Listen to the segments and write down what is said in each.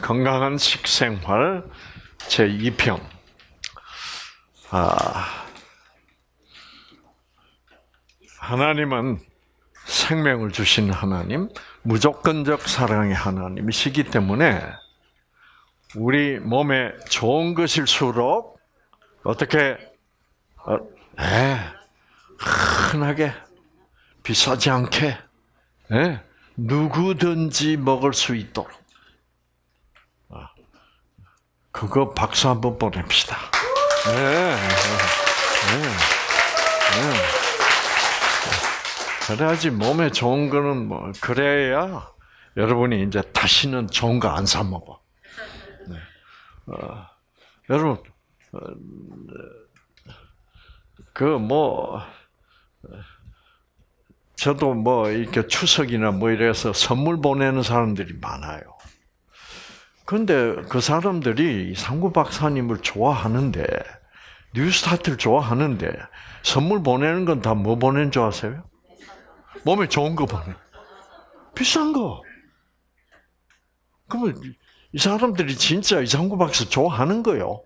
건강한 식생활 제2편. 하나님은 생명을 주신 하나님, 무조건적 사랑의 하나님이시기 때문에 우리 몸에 좋은 것일수록 어떻게 흔하게 비싸지 않게 누구든지 먹을 수 있도록 그거 박수 한번 보냅시다. 그래야지 몸에 좋은 거는 뭐 그래야 여러분이 이제 다시는 좋은 거 안 사 먹어. 여러분 저도 뭐 이렇게 추석이나 뭐 이래서 선물 보내는 사람들이 많아요. 그런데 그 사람들이 상구 박사님을 좋아하는데, 뉴스타트를 좋아하는데, 선물 보내는 건 다 뭐 보내는 줄 아세요? 몸에 좋은 거 보내. 비싼 거. 그러면 이 사람들이 진짜 이상구 박사 좋아하는 거요.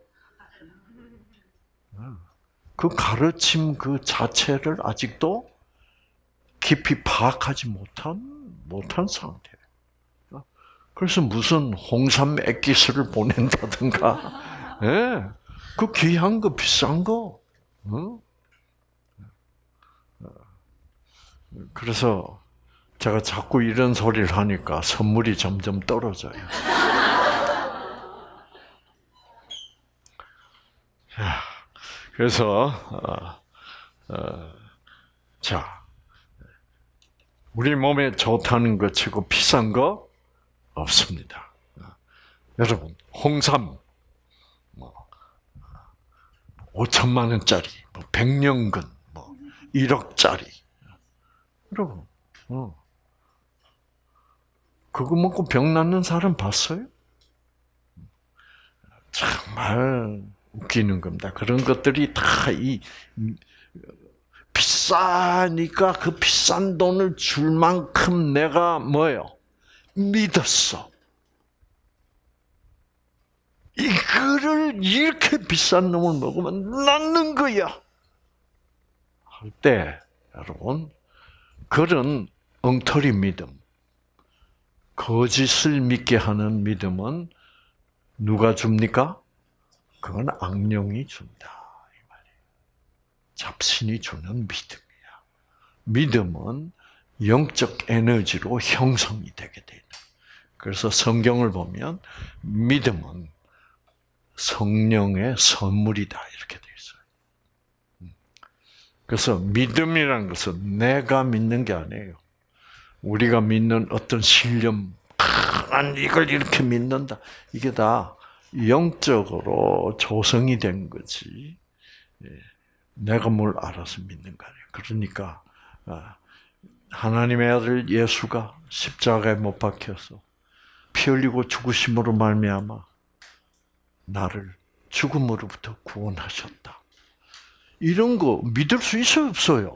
그 가르침 그 자체를 아직도 깊이 파악하지 못한 상태. 그래서 무슨 홍삼 액기스를 보낸다든가, 그 귀한 거, 비싼 거. 그래서 제가 자꾸 이런 소리를 하니까 선물이 점점 떨어져요. 그래서 우리 몸에 좋다는 것 치고 비싼 거 없습니다. 여러분, 홍삼 5천만 원짜리, 100년근, 1억짜리. 여러분, 그거 먹고 병 낫는 사람 봤어요? 정말 웃기는 겁니다. 그런 것들이 다 비싸니까 그 비싼 돈을 줄 만큼 내가 믿었어. 이거를 이렇게 비싼 놈을 먹으면 낫는 거야. 할 때, 여러분, 그런 엉터리 믿음, 거짓을 믿게 하는 믿음은 누가 줍니까? 그건 악령이 준다. 이 말이에요. 잡신이 주는 믿음이야. 믿음은 영적 에너지로 형성이 되게 돼 있다. 그래서 성경을 보면 믿음은 성령의 선물이다 이렇게 돼 있어요. 그래서 믿음이라는 것은 내가 믿는 게 아니에요. 우리가 믿는 어떤 신념, 난 이걸 이렇게 믿는다. 이게 다 영적으로 조성이 된 거지. 내가 뭘 알아서 믿는 거 아니에요. 그러니까 하나님의 아들 예수가 십자가에 못 박혀서 피 흘리고 죽으심으로 말미암아 나를 죽음으로부터 구원하셨다. 이런 거 믿을 수 있어요, 없어요?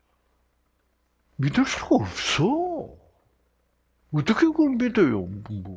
믿을 수가 없어. 어떻게 그걸 믿어요?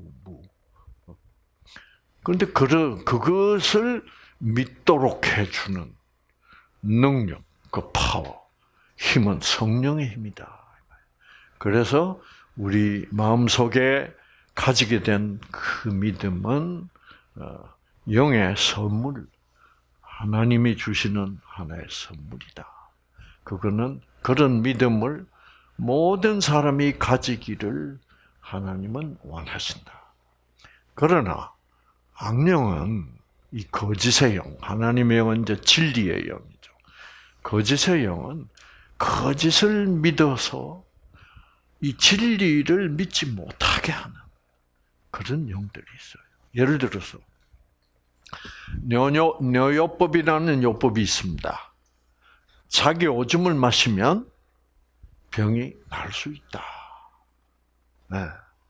그런데 그것을 믿도록 해주는 능력, 그 파워, 힘은 성령의 힘이다. 그래서 우리 마음속에 가지게 된 그 믿음은 영의 선물, 하나님이 주시는 하나의 선물이다. 그거는 그런 믿음을 모든 사람이 가지기를 하나님은 원하신다. 그러나 악령은 이 거짓의 영, 하나님의 영은 이제 진리의 영이죠. 거짓의 영은 거짓을 믿어서 이 진리를 믿지 못하게 하는 그런 영들이 있어요. 예를 들어서 뇨요법이라는 요법이 있습니다. 자기 오줌을 마시면 병이 날 수 있다. 네.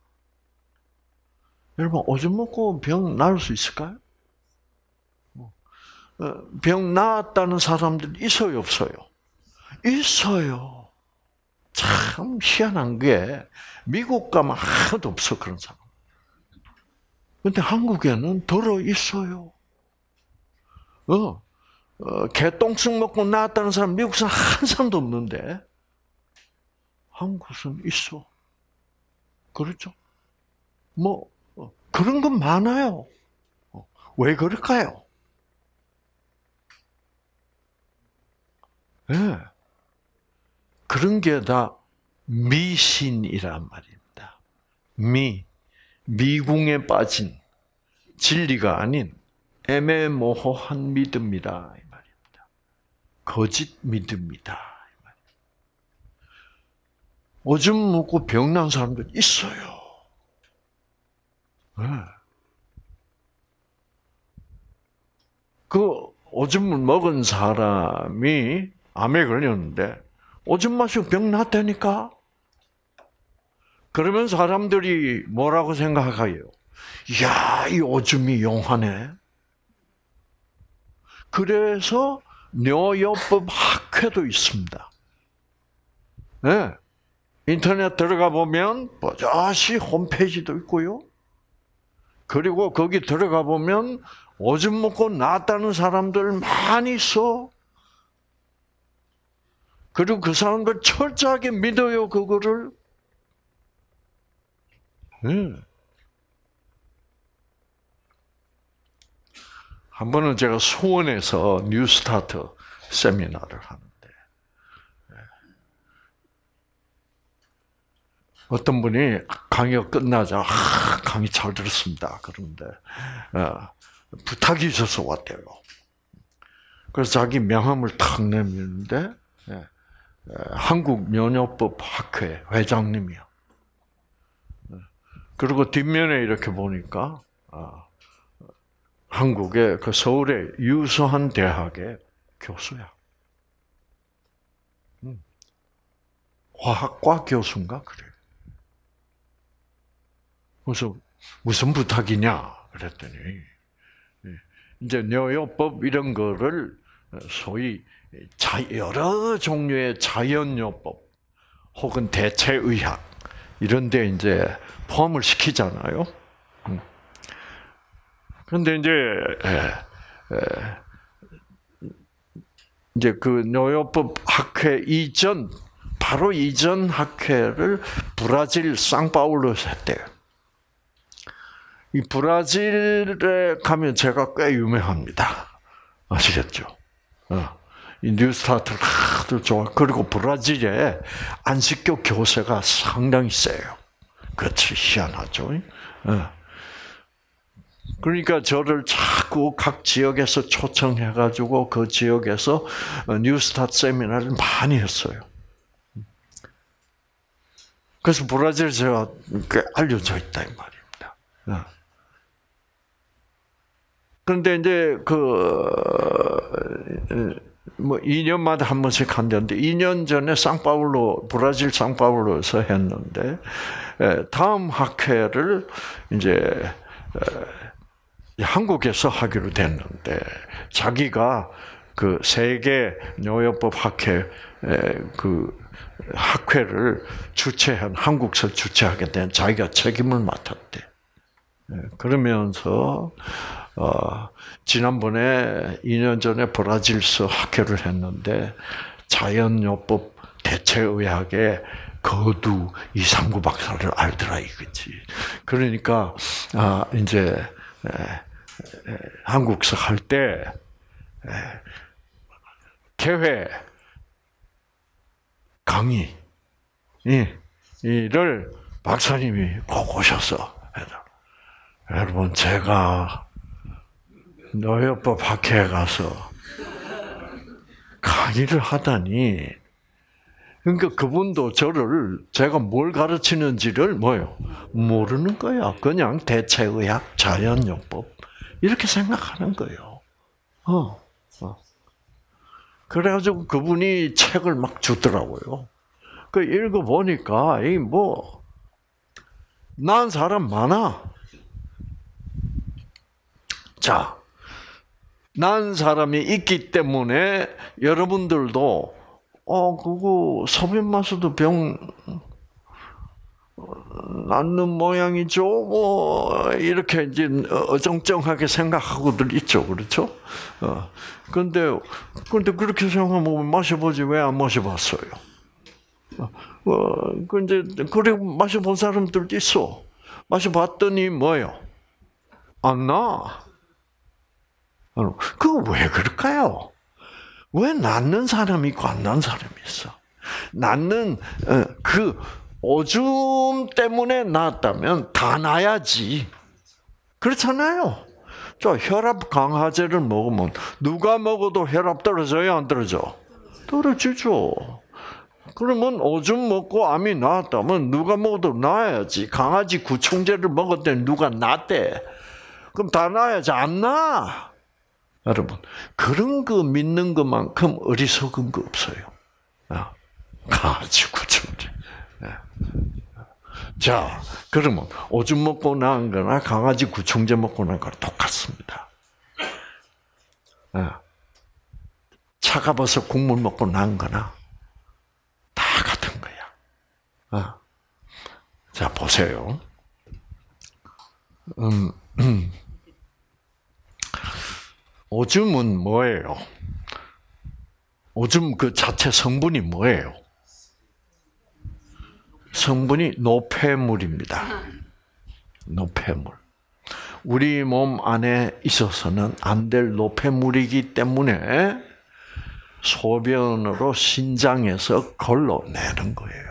여러분, 오줌 먹고 병 날 수 있을까요? 병 나았다는 사람들 있어요, 없어요? 있어요. 참 희한한 게 미국 가면 하나도 없어, 그런 사람. 근데 한국에는 들어 있어요. 개똥쑥 먹고 나왔다는 사람 미국에서는 한 사람도 없는데 한국에서는 있어. 그렇죠? 뭐 그런 건 많아요. 왜 그럴까요? 네. 그런 게 다 미신이란 말입니다. 미궁에 빠진 진리가 아닌 애매모호한 믿음이다 이 말입니다. 거짓 믿음이다. 오줌 먹고 병난 사람들 있어요. 네. 그 오줌을 먹은 사람이 암에 걸렸는데 오줌 마시고 병 났다니까? 그러면 사람들이 뭐라고 생각해요? 이야, 이 오줌이 용하네. 그래서 뇨요법 학회도 있습니다. 네. 인터넷 들어가 보면 버젓이 홈페이지도 있고요. 그리고 거기 들어가 보면 오줌 먹고 나았다는 사람들 많이 있어. 그리고 그 사람들 철저하게 믿어요, 그거를. 한 번은 제가 수원에서 뉴스타트 세미나를 하는데, 어떤 분이 강의가 끝나자, 강의 잘 들었습니다. 그런데, 부탁이 있어서 왔대요. 그래서 자기 명함을 탁 내밀는데, 한국면허법학회 회장님이요. 그리고 뒷면에 이렇게 보니까 한국의 그 서울의 유수한 대학의 교수야. 화학과 교수인가 그래. 그래서 무슨 부탁이냐 그랬더니 이제 뇨요법 이런 거를 소위 여러 종류의 자연요법 혹은 대체의학 이런 데 이제 포함을 시키잖아요. 그런데 이제 그 뇨요법 학회 이전 바로 이전 학회를 브라질 상파울루에서 했대요. 이 브라질에 가면 제가 꽤 유명합니다. 아시겠죠? 이 뉴스타트를 하도 좋아. 그리고 브라질에 안식교 교세가 상당히 세요. 그렇지, 희한하죠. 그러니까 저를 자꾸 각 지역에서 초청해가지고 그 지역에서 뉴스타트 세미나를 많이 했어요. 그래서 브라질 제가 꽤 알려져 있다 이 말입니다. 그런데 이제 뭐 2년마다 한 번씩 한다는데 2년 전에 브라질 상파울루에서 했는데 다음 학회를 이제 한국에서 하기로 됐는데 자기가 그 세계 뇨요법 학회 그 학회를 주최한 한국에서 주최하게 된 자기가 책임을 맡았대. 그러면서 지난번에 2년 전에 브라질서 학회를 했는데 자연요법 대체의학의 거두 이상구 박사를 알더라 이거지. 그러니까 이제 한국서 할 때 개회 강의를 박사님이 꼭 오셔서 여러분 제가 뇨요법 학회에 가서 강의를 하다니 그러니까 그분도 저를 제가 뭘 가르치는지를 모르는 거야. 그냥 대체의학, 자연요법 이렇게 생각하는 거예요. 그래가지고 그분이 책을 막 주더라고요. 그 읽어 보니까 난 사람 많아. 자, 난 사람이 있기 때문에 여러분들도 그거 소변 마셔도 낫는 모양이죠. 뭐 이렇게 이제 어정쩡하게 생각하고들 있죠, 그렇죠? 그런데 그렇게 생각하면 마셔보지 왜 안 마셔봤어요? 근데 그래 마셔본 사람들도 있어. 마셔봤더니 뭐요? 안 나. 그거 왜 그럴까요? 왜 낫는 사람이 있고 안 낫는 사람이 있어? 낫는 그 오줌 때문에 낫다면 다 나야지. 그렇잖아요. 저 혈압 강화제를 먹으면 누가 먹어도 혈압 떨어져요, 안 떨어져? 떨어지죠. 그러면 오줌 먹고 암이 나았다면 누가 먹어도 나아야지. 강아지 구충제를 먹었더니 누가 낫대. 그럼 다 나아야지. 안 나. 여러분, 그런 거 믿는 것만큼 어리석은 거 없어요. 강아지 구충제. 자, 그러면 오줌 먹고 나은 거나 강아지 구충제 먹고 나은 거랑 똑같습니다. 차가워서 국물 먹고 나은 거나 다 같은 거야. 자, 보세요. 오줌은 뭐예요? 오줌 그 자체 성분이 뭐예요? 성분이 노폐물입니다. 노폐물. 우리 몸 안에 있어서는 안 될 노폐물이기 때문에 소변으로 신장에서 걸러내는 거예요.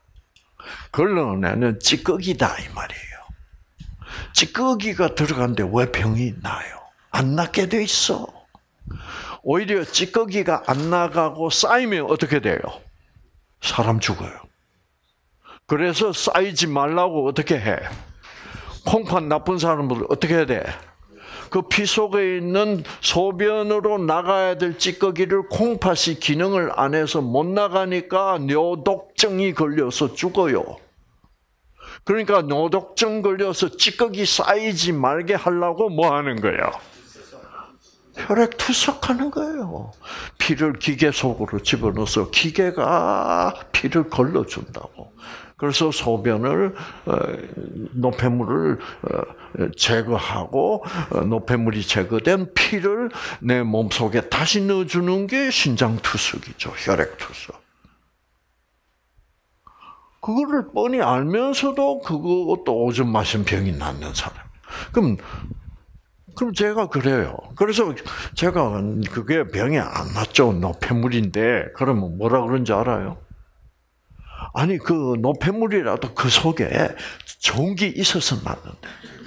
걸러내는 찌꺼기다 이 말이에요. 찌꺼기가 들어간데 왜 병이 나요? 안 낫게 돼 있어. 오히려 찌꺼기가 안 나가고 쌓이면 어떻게 돼요? 사람 죽어요. 그래서 쌓이지 말라고 어떻게 해? 콩팥 나쁜 사람들 어떻게 해야 돼? 그 피 속에 있는 소변으로 나가야 될 찌꺼기를 콩팥이 기능을 안 해서 못 나가니까 뇨독증이 걸려서 죽어요. 그러니까 뇨독증 걸려서 찌꺼기 쌓이지 말게 하려고 뭐 하는 거예요? 혈액 투석하는 거예요. 피를 기계 속으로 집어넣어서 기계가 피를 걸러준다고. 그래서 소변을 노폐물을 제거하고 노폐물이 제거된 피를 내 몸속에 다시 넣어주는 게 신장투석이죠. 혈액투석. 그거를 뻔히 알면서도 그것도 오줌 마신 병이 낫는 사람. 그럼 제가 그래요. 그래서 제가 그게 병이 안 낫죠. 노폐물인데 그러면 뭐라 그런지 알아요? 아니 그 노폐물이라도 그 속에 좋은 게 있어서 낫는데.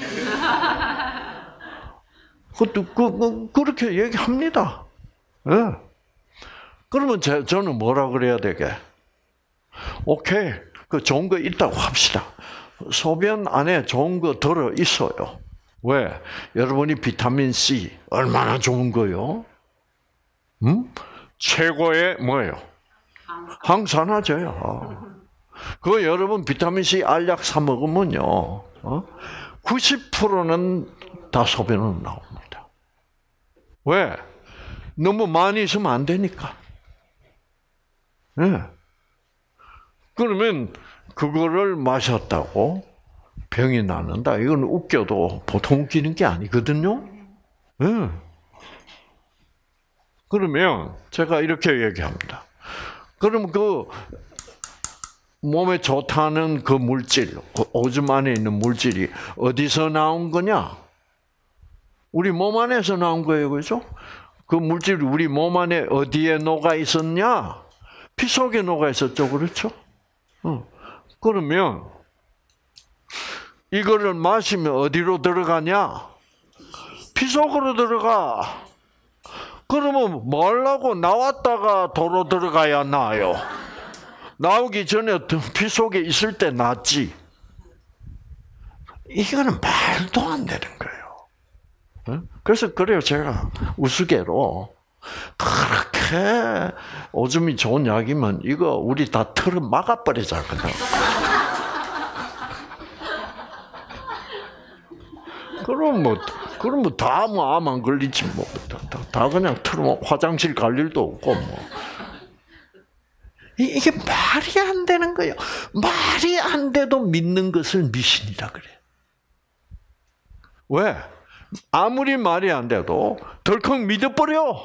그것도 그렇게 얘기합니다. 네. 그러면 저는 뭐라 그래야 되게? 오케이, 그 좋은 거 있다고 합시다. 소변 안에 좋은 거 들어 있어요. 왜? 여러분이 비타민 C 얼마나 좋은 거요? 최고의 뭐예요? 항산화제요. 그거 여러분 비타민 C 알약 사 먹으면요, 90%는 다 소변으로 나옵니다. 왜? 너무 많이 있으면 안 되니까. 네. 그러면 그거를 마셨다고 병이 나는다. 이건 웃겨도 보통 웃기는 게 아니거든요. 네. 그러면 제가 이렇게 얘기합니다. 그럼 그 몸에 좋다는 그 물질, 오줌 안에 있는 물질이 어디서 나온 거냐? 우리 몸 안에서 나온 거예요, 그렇죠? 그 물질이 우리 몸 안에 어디에 녹아 있었냐? 피 속에 녹아 있었죠, 그렇죠? 그러면 이거를 마시면 어디로 들어가냐? 피 속으로 들어가. 그러면 뭘 하고 나왔다가 도로 들어가야 나아요? 나오기 전에 피 속에 있을 때 낫지. 이거는 말도 안 되는 거예요. 그래서 그래요. 제가 우스개로 그렇게 오줌이 좋은 약이면 이거 우리 다 틀어 막아버리자 그냥. 그럼 뭐 다 뭐 암 안 걸리지 뭐 다 그냥 틀어 화장실 갈 일도 없고 뭐. 이게 말이 안 되는 거예요. 말이 안 돼도 믿는 것을 미신이라 그래. 왜? 아무리 말이 안 돼도 덜컥 믿어버려.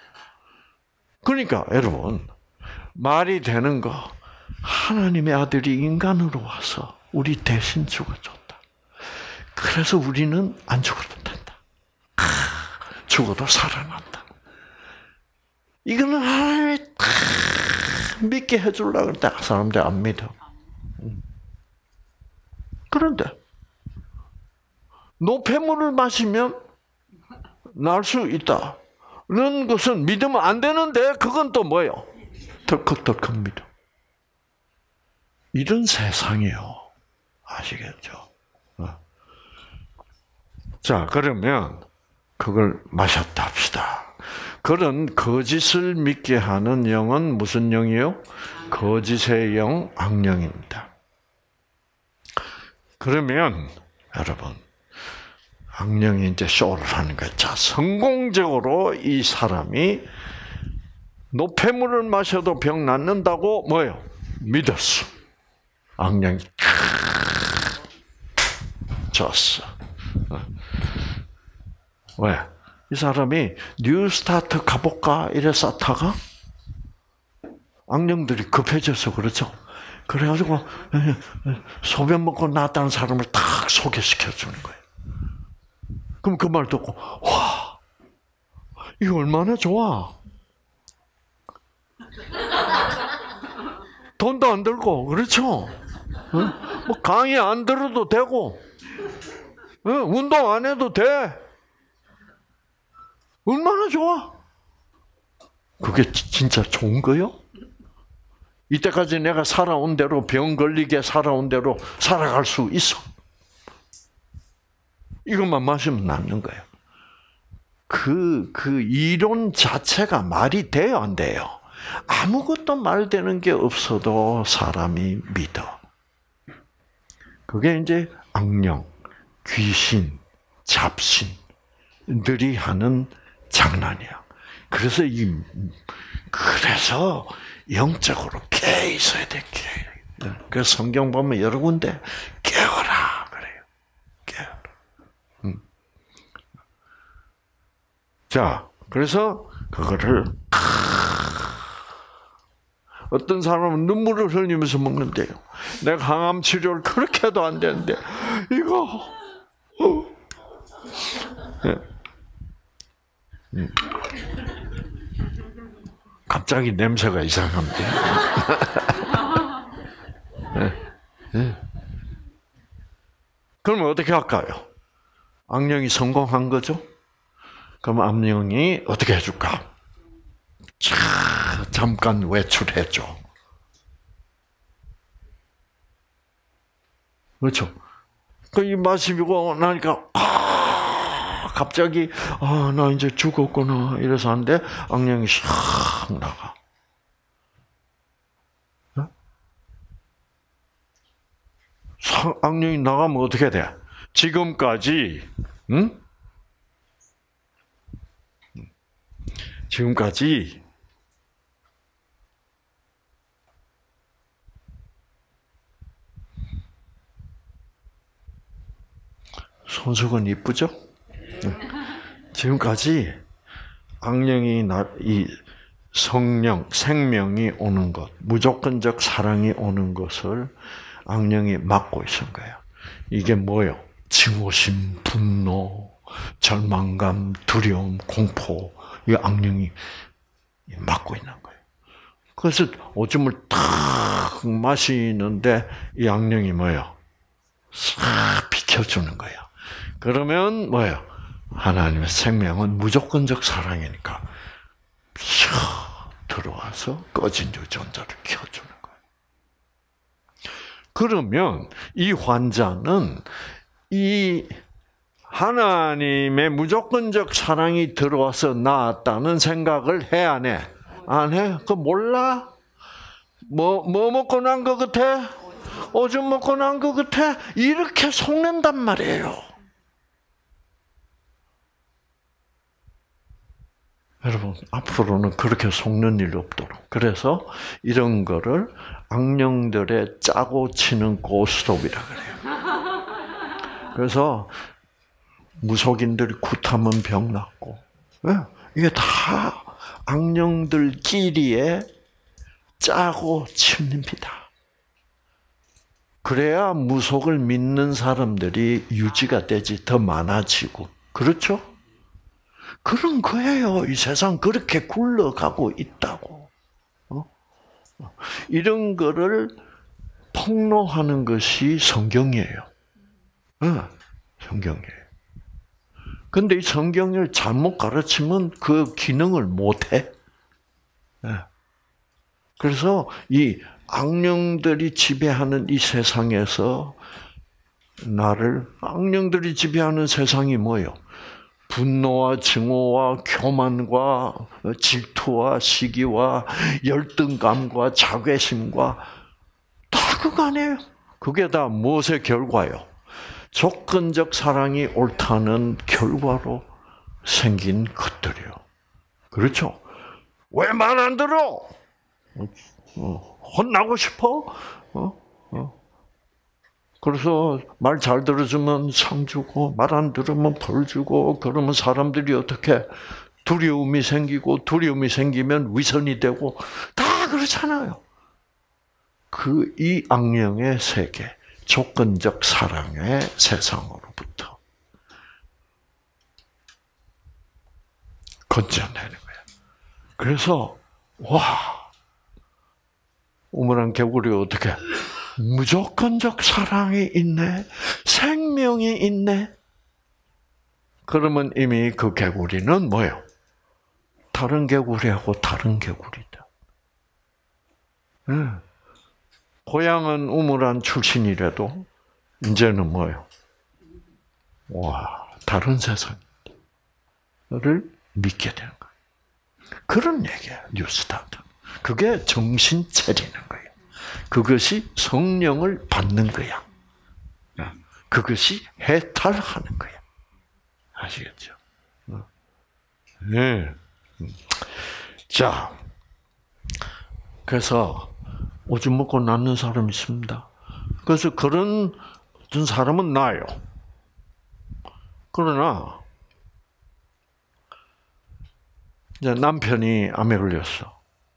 그러니까 여러분, 말이 되는 거, 하나님의 아들이 인간으로 와서 우리 대신 죽어줬다. 그래서 우리는 안 죽어도 된다. 죽어도 살아난다. 이거는 하나님이 다 믿게 해주려고 할 때 사람들이 안 믿어. 그런데 노폐물을 마시면 날 수 있다는 것은 믿으면 안 되는데 그건 또 뭐예요? 덜컥덜컥 믿어. 이런 세상이요. 아시겠죠? 자, 그러면 그걸 마셨다 합시다. 그런 거짓을 믿게 하는 영은 무슨 영이요? 거짓의 영, 악령입니다. 그러면 여러분, 악령이 이제 쇼를 하는 거예요. 자, 성공적으로 이 사람이 노폐물을 마셔도 병 낫는다고 뭐예요? 믿었어. 악령이 졌어. 왜? 이 사람이 뉴스타트 가볼까 이래서 다가 악령들이 급해져서 그렇죠. 그래가지고 소변 먹고 나왔다는 사람을 탁 소개시켜 주는 거예요. 그럼 그 말 듣고 와, 이거 얼마나 좋아. 돈도 안 들고 그렇죠. 뭐 강의 안 들어도 되고 운동 안 해도 돼. 얼마나 좋아? 그게 진짜 좋은 거요? 이때까지 내가 살아온 대로 병 걸리게 살아온 대로 살아갈 수 있어. 이것만 마시면 낫는 거예요. 그 이론 자체가 말이 돼요, 안 돼요? 아무것도 말되는 게 없어도 사람이 믿어. 그게 이제 악령, 귀신, 잡신들이 하는 장난이야. 그래서 그래서 영적으로 깨어 있어야 돼. 그래서 성경 보면 여러 군데 깨어라 그래요. 깨어라. 자, 그래서 그거를 어떤 사람은 눈물을 흘리면서 먹는데요. 내가 항암 치료를 그렇게 해도 안 되는데 이거 갑자기 냄새가 이상한데. 그러면 어떻게 할까요? 악령이 성공한 거죠? 그럼 악령이 어떻게 해줄까? 잠깐 외출해줘. 그렇죠? 이 마시고 나니까 갑자기 나 이제 죽었구나 이래서 하는데 악령이 샥 나가. 악령이 나가면 어떻게 돼? 지금까지 지금까지 손석은 이쁘죠? 지금까지 악령이 이 성령, 생명이 오는 것, 무조건적 사랑이 오는 것을 악령이 막고 있은 거예요. 이게 뭐예요? 증오심, 분노, 절망감, 두려움, 공포, 이 악령이 막고 있는 거예요. 그래서 오줌을 탁 마시는데 이 악령이 뭐예요? 싹 비켜주는 거예요. 그러면 뭐예요? 하나님의 생명은 무조건적 사랑이니까 들어와서 꺼진 유전자를 켜주는 거예요. 그러면 이 환자는 이 하나님의 무조건적 사랑이 들어와서 나았다는 생각을 해, 안 해? 안 해? 그거 몰라? 뭐 먹고 난 것 같아? 오줌 먹고 난 것 같아? 이렇게 속는단 말이에요. 여러분, 앞으로는 그렇게 속는 일 없도록. 그래서 이런 거를 악령들의 짜고 치는 고스톱이라 그래요. 그래서 무속인들이 굿하면 병 낫고, 이게 다 악령들끼리의 짜고 칩니다. 그래야 무속을 믿는 사람들이 유지가 되지, 더 많아지고. 그렇죠? 그런 거예요. 이 세상 그렇게 굴러가고 있다고. 이런 거를 폭로하는 것이 성경이에요. 성경이에요. 근데 이 성경을 잘못 가르치면 그 기능을 못해. 그래서 이 악령들이 지배하는 이 세상에서 악령들이 지배하는 세상이 뭐예요? 분노와 증오와 교만과 질투와 시기와 열등감과 자괴심과 다 그거 아니에요. 그게 다 무엇의 결과요? 조건적 사랑이 옳다는 결과로 생긴 것들이요. 그렇죠? 왜 말 안 들어? 혼나고 싶어? 그래서 말 잘 들어주면 상 주고, 말 안 들으면 벌 주고, 그러면 사람들이 어떻게 두려움이 생기고, 두려움이 생기면 위선이 되고, 다 그렇잖아요. 이 악령의 세계, 조건적 사랑의 세상으로부터 건져내는 거예요. 그래서, 우물안 개구리 어떻게? 무조건적 사랑이 있네. 생명이 있네. 그러면 이미 그 개구리는 뭐예요? 다른 개구리하고 다른 개구리다. 고향은 우물안 출신이라도 이제는 뭐예요? 다른 세상을 믿게 되는 거예요. 그런 얘기예요. 뉴스타트. 그게 정신 차리는 거예요. 그것이 성령을 받는 거야. 그것이 해탈하는 거야. 아시겠죠? 네. 자, 그래서 오줌 먹고 낫는 사람이 있습니다. 그래서 그런 어떤 사람은 나요. 그러나 이제 남편이 암에 걸렸어.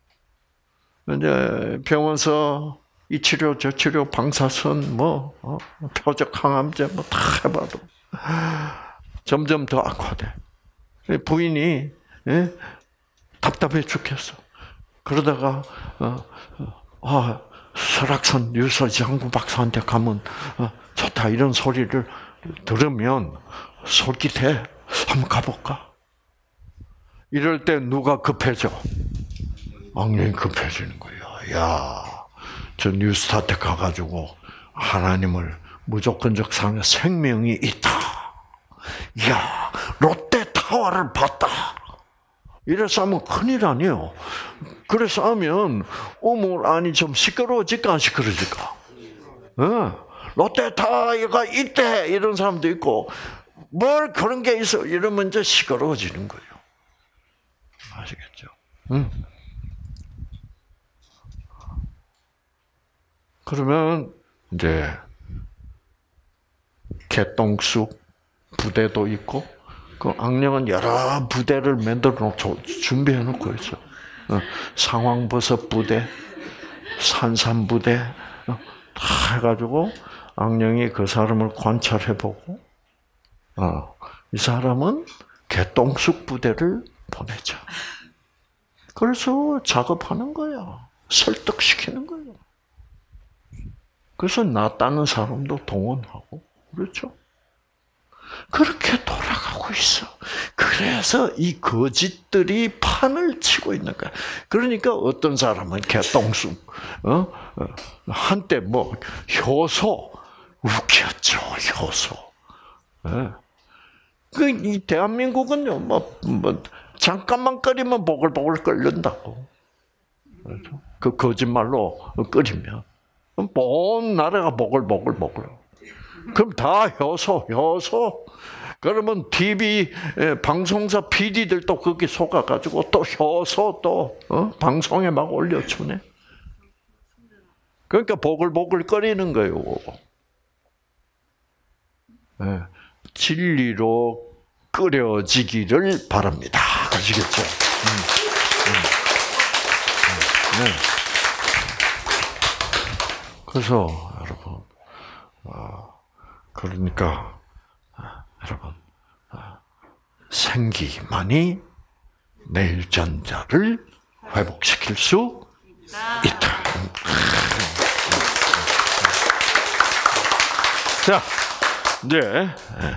이제 병원서 이 치료 저 치료 방사선 표적 항암제 다 해봐도 점점 더 악화돼. 부인이 답답해 죽겠어. 그러다가 설악산 유서장구 박사한테 가면 좋다 이런 소리를 들으면 솔깃해. 한번 가볼까? 이럴 때 누가 급해져? 악령이 급해지는 거예요. 저 뉴스타트 가가지고 하나님을 무조건적 생명이 있다. 롯데타워를 봤다. 이래서 하면 큰일 아니에요. 그래서 하면 우물안이 좀 시끄러워질까 안 시끄러워질까? 롯데타워가 있대 이런 사람도 있고 뭘 그런 게 있어 이러면 이제 시끄러워지는 거예요. 아시겠죠? 그러면 이제 개똥쑥 부대도 있고 그 악령은 여러 부대를 만들어 준비해 놓고 있어. 상황버섯 부대, 산삼 부대 다 해가지고 악령이 그 사람을 관찰해보고 이 사람은 개똥쑥 부대를 보내자. 그래서 작업하는 거야. 설득시키는 거야. 그래서 낫다는 사람도 동원하고 그렇죠? 그렇게 돌아가고 있어. 그래서 이 거짓들이 판을 치고 있는 거야. 그러니까 어떤 사람은 개똥쑥, 한때 효소 웃겼죠, 효소. 이 대한민국은요, 잠깐만 끓이면 보글보글 끓는다고. 그렇죠? 그 거짓말로 끓이면. 온 나라가 보글보글. 그럼 다 효소. 그러면 TV 방송사 PD들도 거기 속아가지고 또 혀서 또 방송에 막 올려주네. 그러니까 보글보글 끓이는 거예요. 네. 진리로 끓여지기를 바랍니다. 아시겠죠? 네. 그래서 여러분, 그러니까 여러분, 생기만이 뇌유전자를 회복시킬 수 있다. 자, 이제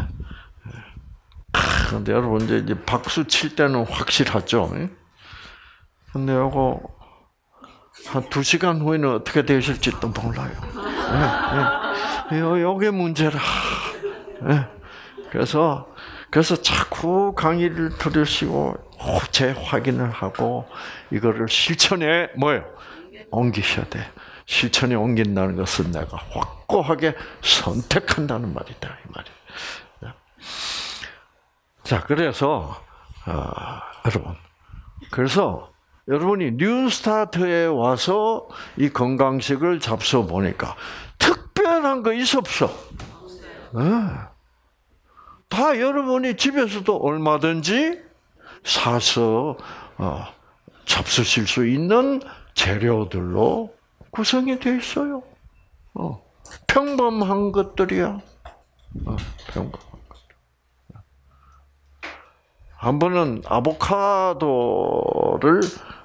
근데 여러분 이제 박수 칠 때는 확실하죠. 근데 요거 한 2시간 후에는 어떻게 되실지도 몰라요. 요게 문제라. 그래서 자꾸 강의를 들으시고 재확인을 하고 이거를 실천에 옮기셔야 돼. 실천에 옮긴다는 것은 내가 확고하게 선택한다는 말이다, 이 말이에요. 자, 그래서 그래서 여러분이 뉴스타트에 와서 이 건강식을 잡숴 보니까 특별한 거 있어 없어? 다 여러분이 집에서도 얼마든지 사서 잡수실 수 있는 재료들로 구성이 되어 있어요. 평범한 것들이야. 평범한 것들. 한 번은 아보카도를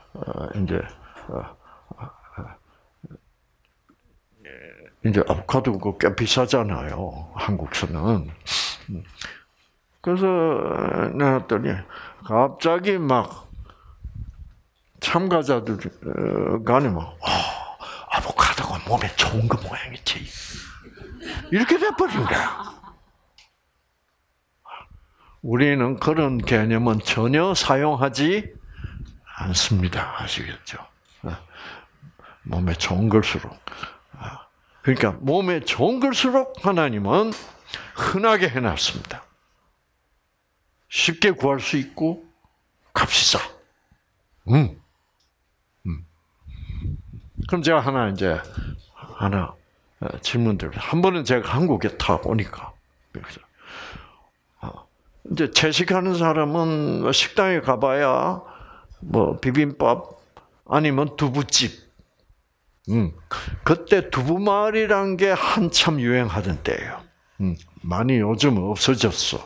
이제 아보카도가 꽤 비싸잖아요. 한국서는. 그래서 내었더니 갑자기 막 참가자들 간에 막 아보카도가 몸에 좋은 거 모양이지. 이렇게 돼버린 거야. 우리는 그런 개념은 전혀 사용하지 않습니다. 아시겠죠? 몸에 좋은 걸수록. 그러니까 몸에 좋은 걸수록 하나님은 흔하게 해놨습니다. 쉽게 구할 수 있고 값이 싸. 그럼 제가 하나 질문 드려요. 한 번은 제가 한국에 타 오니까 이제 채식하는 사람은 식당에 가봐야 뭐 비빔밥 아니면 두부집. 그때 두부마을이란 게 한참 유행하던 때예요. 많이 요즘 없어졌어.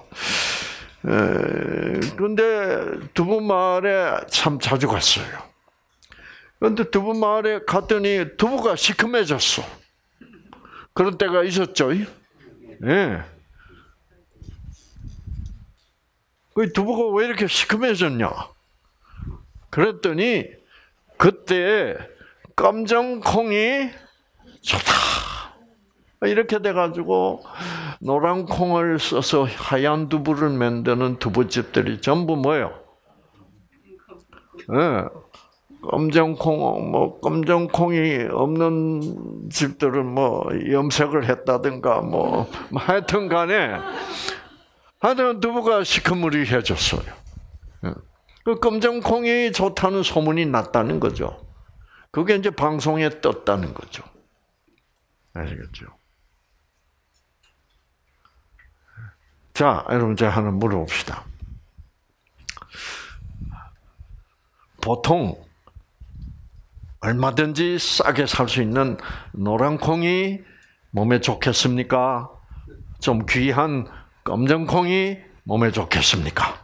그런데 두부마을에 참 자주 갔어요. 그런데 두부마을에 갔더니 두부가 시큼해졌어. 그런 때가 있었죠. 예. 그 두부가 왜 이렇게 시큼해졌냐? 그랬더니 그때 검정콩이 좋다. 이렇게 돼가지고 노란 콩을 써서 하얀 두부를 만드는 두부집들이 전부 뭐예요? 네. 검정콩이 없는 집들은 뭐 염색을 했다든가 뭐 하여튼 간에 하여튼 두부가 시커머리해졌어요. 그 검정콩이 좋다는 소문이 났다는 거죠. 그게 이제 방송에 떴다는 거죠. 아시겠죠? 자, 여러분, 제가 하나 물어봅시다. 보통 얼마든지 싸게 살 수 있는 노란 콩이 몸에 좋겠습니까? 좀 귀한 검정콩이 몸에 좋겠습니까?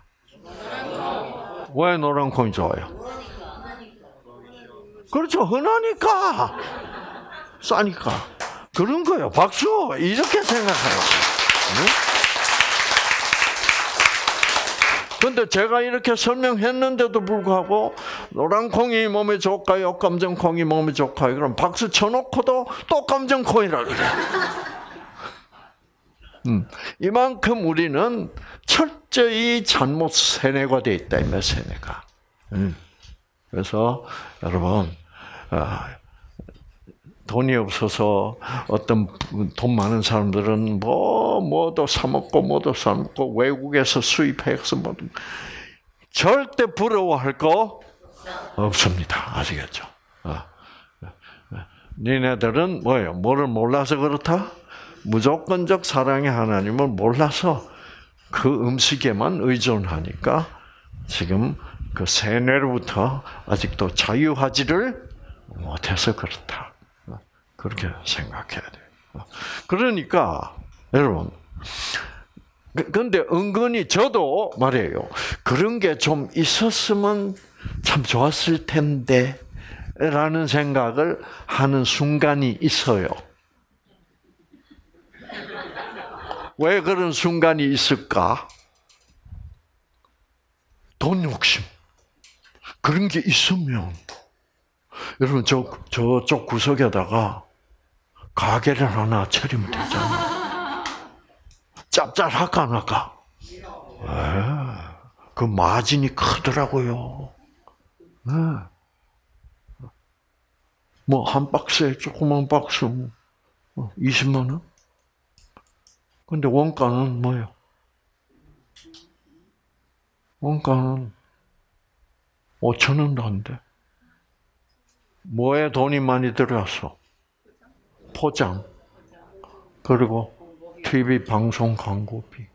왜 노란 콩이 좋아요? 그렇죠. 흔하니까. 싸니까. 그런 거예요. 박수! 이렇게 생각해요. 그런데 제가 이렇게 설명했는데도 불구하고 노란 콩이 몸에 좋을까요? 검정 콩이 몸에 좋을까요? 그럼 박수 쳐놓고도 또 검정 콩이라 그래요. 이만큼 우리는 철저히 잘못 세뇌가 되어 있다. 이 세뇌가. 그래서 여러분 돈이 없어서 어떤 돈 많은 사람들은 뭐도 사 먹고 외국에서 수입해서 절대 부러워할 거 없습니다. 아시겠죠? 니네들은 뭐예요? 뭐를 몰라서 그렇다? 무조건적 사랑의 하나님을 몰라서 그 음식에만 의존하니까 지금 그 세뇌로부터 아직도 자유하지를 못해서 그렇다. 그렇게 생각해야 돼요. 그러니까 여러분, 근데 은근히 저도 말이에요. 그런 게 좀 있었으면 참 좋았을 텐데 라는 생각을 하는 순간이 있어요. 왜 그런 순간이 있을까? 돈 욕심. 그런 게 있으면 여러분 저쪽 구석에다가 가게를 하나 차리면 되잖아. 짭짤할까 안 할까? 그 마진이 크더라고요. 뭐 한 박스에 조그만 박스 20만 원? 근데 원가는 뭐예요? 원가는 5천 원도 안 돼. 뭐에 돈이 많이 들어왔어? 포장. 그리고 TV 방송 광고비.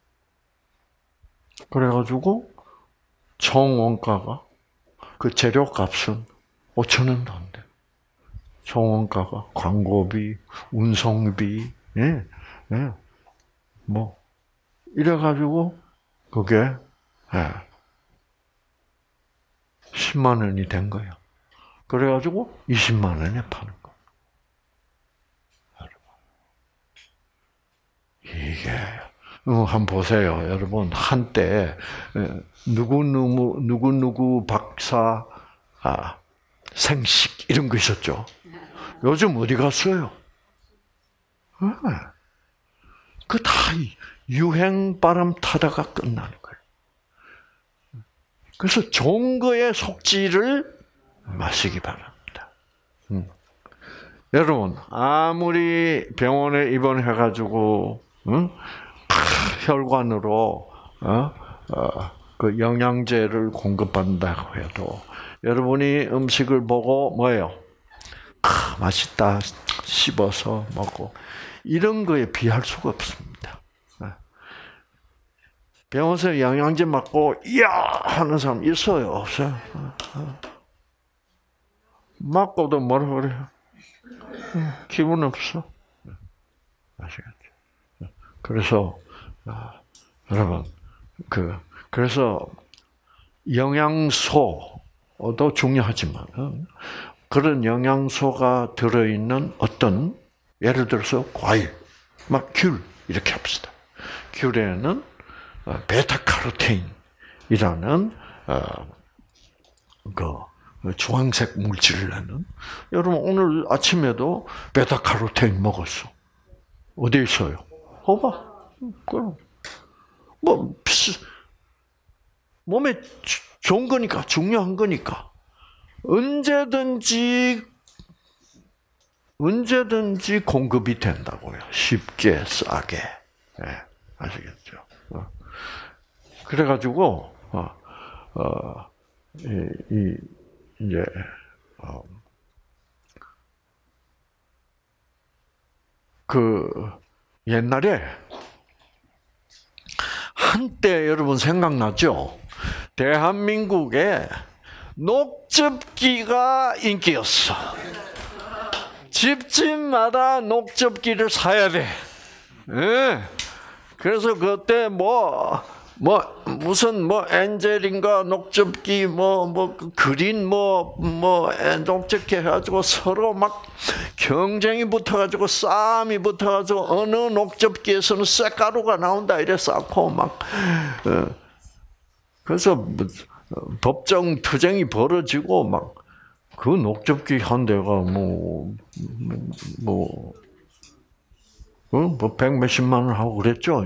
그래가지고 총 원가가 그 재료값은 5천 원도 안 돼. 총 원가가 광고비, 운송비, 뭐 이래가지고 그게 10만 원이 된 거예요. 그래가지고 20만 원에 파는 거. 이게 한번 보세요, 여러분. 한때 누구 박사 생식 이런 거 있었죠. 요즘 어디 갔어요? 그 다 유행 바람 타다가 끝나는 거예요. 그래서 좋은 거에 속지를 마시기 바랍니다. 여러분, 아무리 병원에 입원해가지고 혈관으로 그 영양제를 공급받는다고 해도 여러분이 음식을 보고 뭐예요? 맛있다 씹어서 먹고 이런 거에 비할 수가 없습니다. 병원에서 영양제 맞고 이야 하는 사람 있어요? 없어요? 맞고도 뭐라 그래요? 기분 없어. 아시겠죠? 그래서 여러분 그래서 영양소도 중요하지만 그런 영양소가 들어있는 어떤 예를 들어서 과일, 막 귤 이렇게 합시다. 귤에는 베타카로틴이라는 그 주황색 물질을 내는. 여러분 오늘 아침에도 베타카로틴 먹었어. 어디 있어요? 호박. 그럼 뭐 몸에 좋은 거니까 중요한 거니까 언제든지 공급이 된다고요. 쉽게 싸게. 네, 아시겠죠? 그래가지고 이제 그 옛날에 한때 여러분 생각나죠? 대한민국에 녹즙기가 인기였어. 집집마다 녹즙기를 사야 돼. 네. 그래서 그때 무슨 엔젤인가 녹즙기 그린 녹즙기 해가지고 서로 막 경쟁이 붙어가지고 싸움이 붙어가지고 어느 녹즙기에서는 쇳가루가 나온다 이래 쌓고 막 그래서 법정 투쟁이 벌어지고 막 그 녹즙기 한 대가 백 몇십만 원 하고 그랬죠.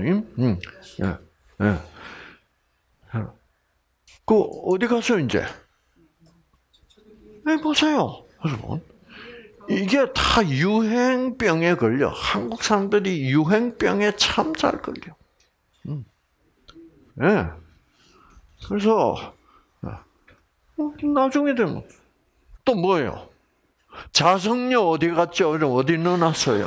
어디 가서 이제? 보세요, 여러분. 이게 다 유행병에 걸려. 한국 사람들이 유행병에 참 잘 걸려. 예. 그래서 나중에 되면 또 뭐예요? 자석료 어디 갔죠? 어디 넣어놨어요?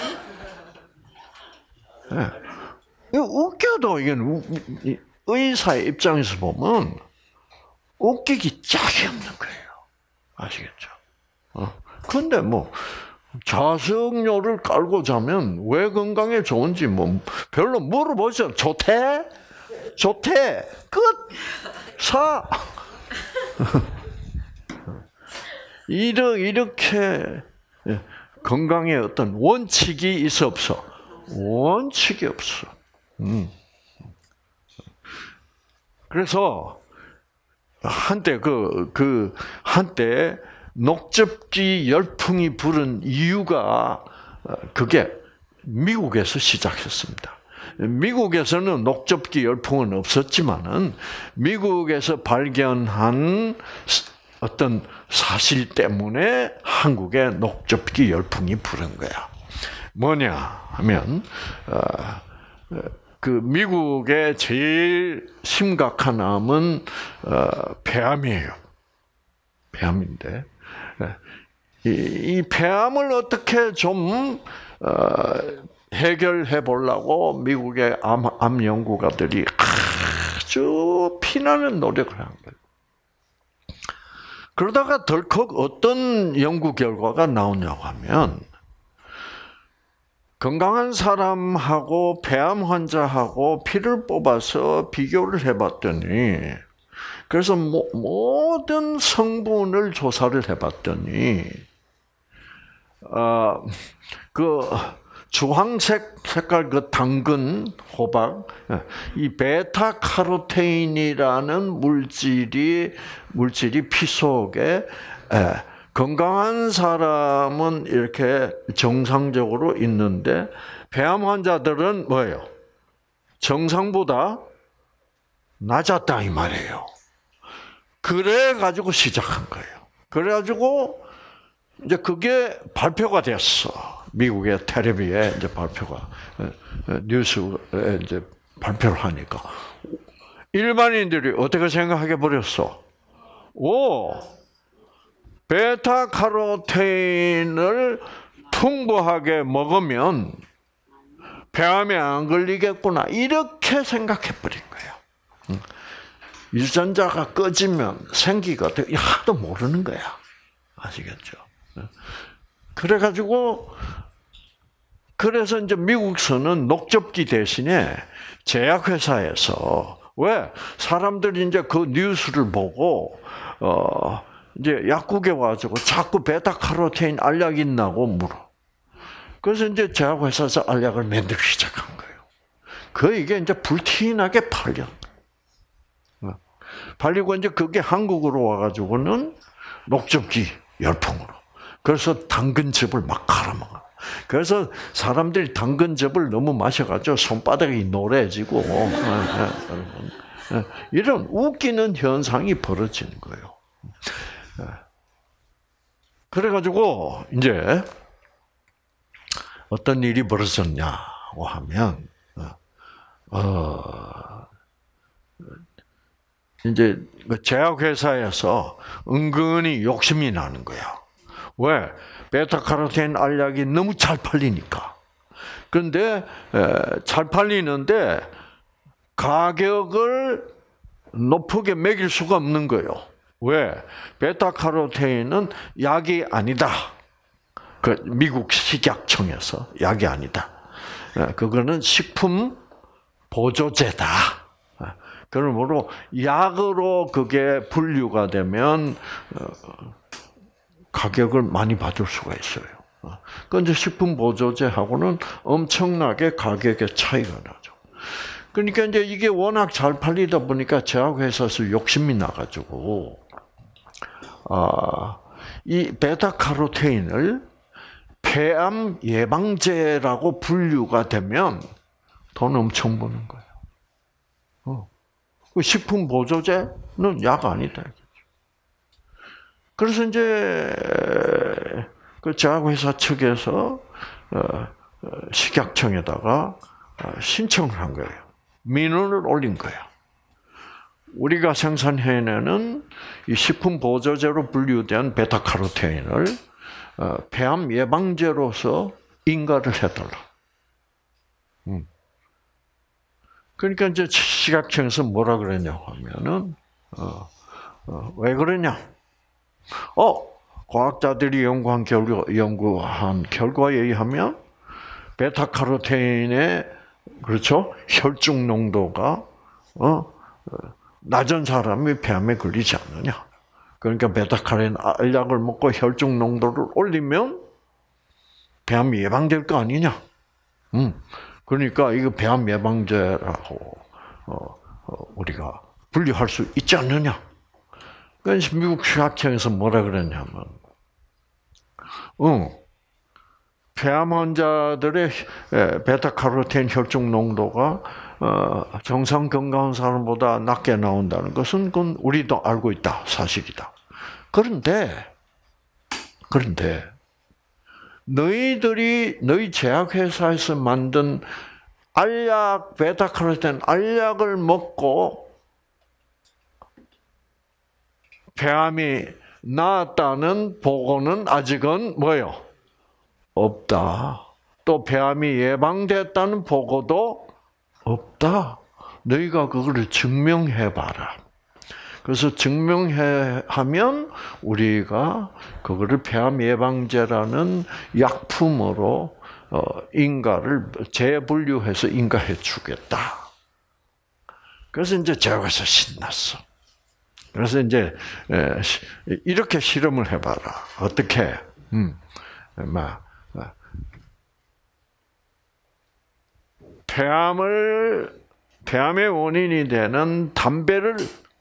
예. 웃겨도 이게 의사의 입장에서 보면 웃기기 짝이 없는 거예요. 아시겠죠? 근데 뭐 자석료를 깔고 자면 왜 건강에 좋은지 뭐 별로 물어보죠. 좋대? 좋대. 끝. 사. 이렇게 건강에 어떤 원칙이 있어 없어? 원칙이 없어. 그래서 한때 한때 녹즙기 열풍이 부른 이유가 그게 미국에서 시작했습니다. 미국에서는 녹즙기 열풍은 없었지만은 미국에서 발견한 어떤 사실 때문에 한국에 녹즙기 열풍이 부른 거야. 뭐냐 하면 그 미국의 제일 심각한 암은 폐암이에요. 폐암인데 이 폐암을 어떻게 좀 해결해 보려고 미국의 암 연구가들이 아주 피나는 노력을 한 거예요. 그러다가 덜컥 어떤 연구 결과가 나오냐고 하면 건강한 사람하고 폐암 환자하고 피를 뽑아서 비교를 해봤더니 그래서 모든 성분을 조사를 해봤더니 그 주황색 색깔 그 당근 호박 이 베타카로테인이라는 물질이 피 속에 건강한 사람은 이렇게 정상적으로 있는데 폐암 환자들은 뭐예요? 정상보다 낮았다 이 말이에요. 그래 가지고 시작한 거예요. 그래 가지고 이제 그게 발표가 됐어. 미국의 텔레비에 이제 발표가 뉴스에 이제 발표를 하니까 일반인들이 어떻게 생각해 버렸어? 오, 베타카로테인을 풍부하게 먹으면 폐암에 안 걸리겠구나 이렇게 생각해 버린 거예요. 유전자가 꺼지면 생기가 하도 모르는 거야. 아시겠죠? 그래서 이제 미국서는 녹즙기 대신에 제약회사에서 왜 사람들이 이제 그 뉴스를 보고 이제 약국에 와가지고 자꾸 베타카로테인 알약 있나고 물어. 그래서 이제 제약회사에서 알약을 만들기 시작한 거예요. 이게 이제 불티나게 팔리고 이제 그게 한국으로 와가지고는 녹즙기 열풍으로. 그래서 당근즙을 막 갈아먹어. 그래서 사람들이 당근즙을 너무 마셔가지고 손바닥이 노래지고 이런 웃기는 현상이 벌어지는 거예요. 그래가지고 이제 어떤 일이 벌어졌냐고 하면 이제 제약회사에서 은근히 욕심이 나는 거야. 왜? 베타카로테인 알약이 너무 잘 팔리니까. 그런데 잘 팔리는데 가격을 높게 매길 수가 없는 거예요. 왜? 베타카로테인은 약이 아니다. 그 미국 식약청에서 약이 아니다. 그거는 식품 보조제다. 그러므로 약으로 그게 분류가 되면 가격을 많이 받을 수가 있어요. 그런데 식품 보조제하고는 엄청나게 가격의 차이가 나죠. 그러니까 이제 이게 워낙 잘 팔리다 보니까 제약회사에서 욕심이 나가지고 이 베타카로테인을 폐암 예방제라고 분류가 되면 돈 엄청 버는 거예요. 식품 보조제는 약 아니다. 그래서 이제 그 제약회사 측에서 식약청에다가 신청을 한 거예요. 민원을 올린 거예요. 우리가 생산해내는 이 식품 보조제로 분류된 베타카로테인을 폐암 예방제로서 인가를 해달라. 그러니까 이제 식약청에서 뭐라 그랬냐고 하면은 왜 그러냐? 과학자들이 연구한 결과에 의하면 베타카로테인의 그렇죠? 혈중 농도가 낮은 사람이 폐암에 걸리지 않느냐? 그러니까 베타카로테인 알약을 먹고 혈중 농도를 올리면 폐암이 예방될 거 아니냐? 그러니까 이거 폐암 예방제라고 우리가 분류할 수 있지 않느냐? 그래서 미국 식약청에서 뭐라 그랬냐면, 폐암 환자들의 베타카로틴 혈중 농도가 정상 건강한 사람보다 낮게 나온다는 것은 그건 우리도 알고 있다, 사실이다. 그런데 너희 제약회사에서 만든 알약, 베타카로틴 알약을 먹고 폐암이 나았다는 보고는 아직은 뭐예요? 없다. 또 폐암이 예방됐다는 보고도 없다. 너희가 그거를 증명해봐라. 그래서 증명하면 우리가 그거를 폐암 예방제라는 약품으로 인가를 재분류해서 인가해 주겠다. 그래서 이제 제약회사 신났어. 그래서 이제 이렇게 실험을 해봐라. 어떻게? 폐암의 원인이 되는 담배를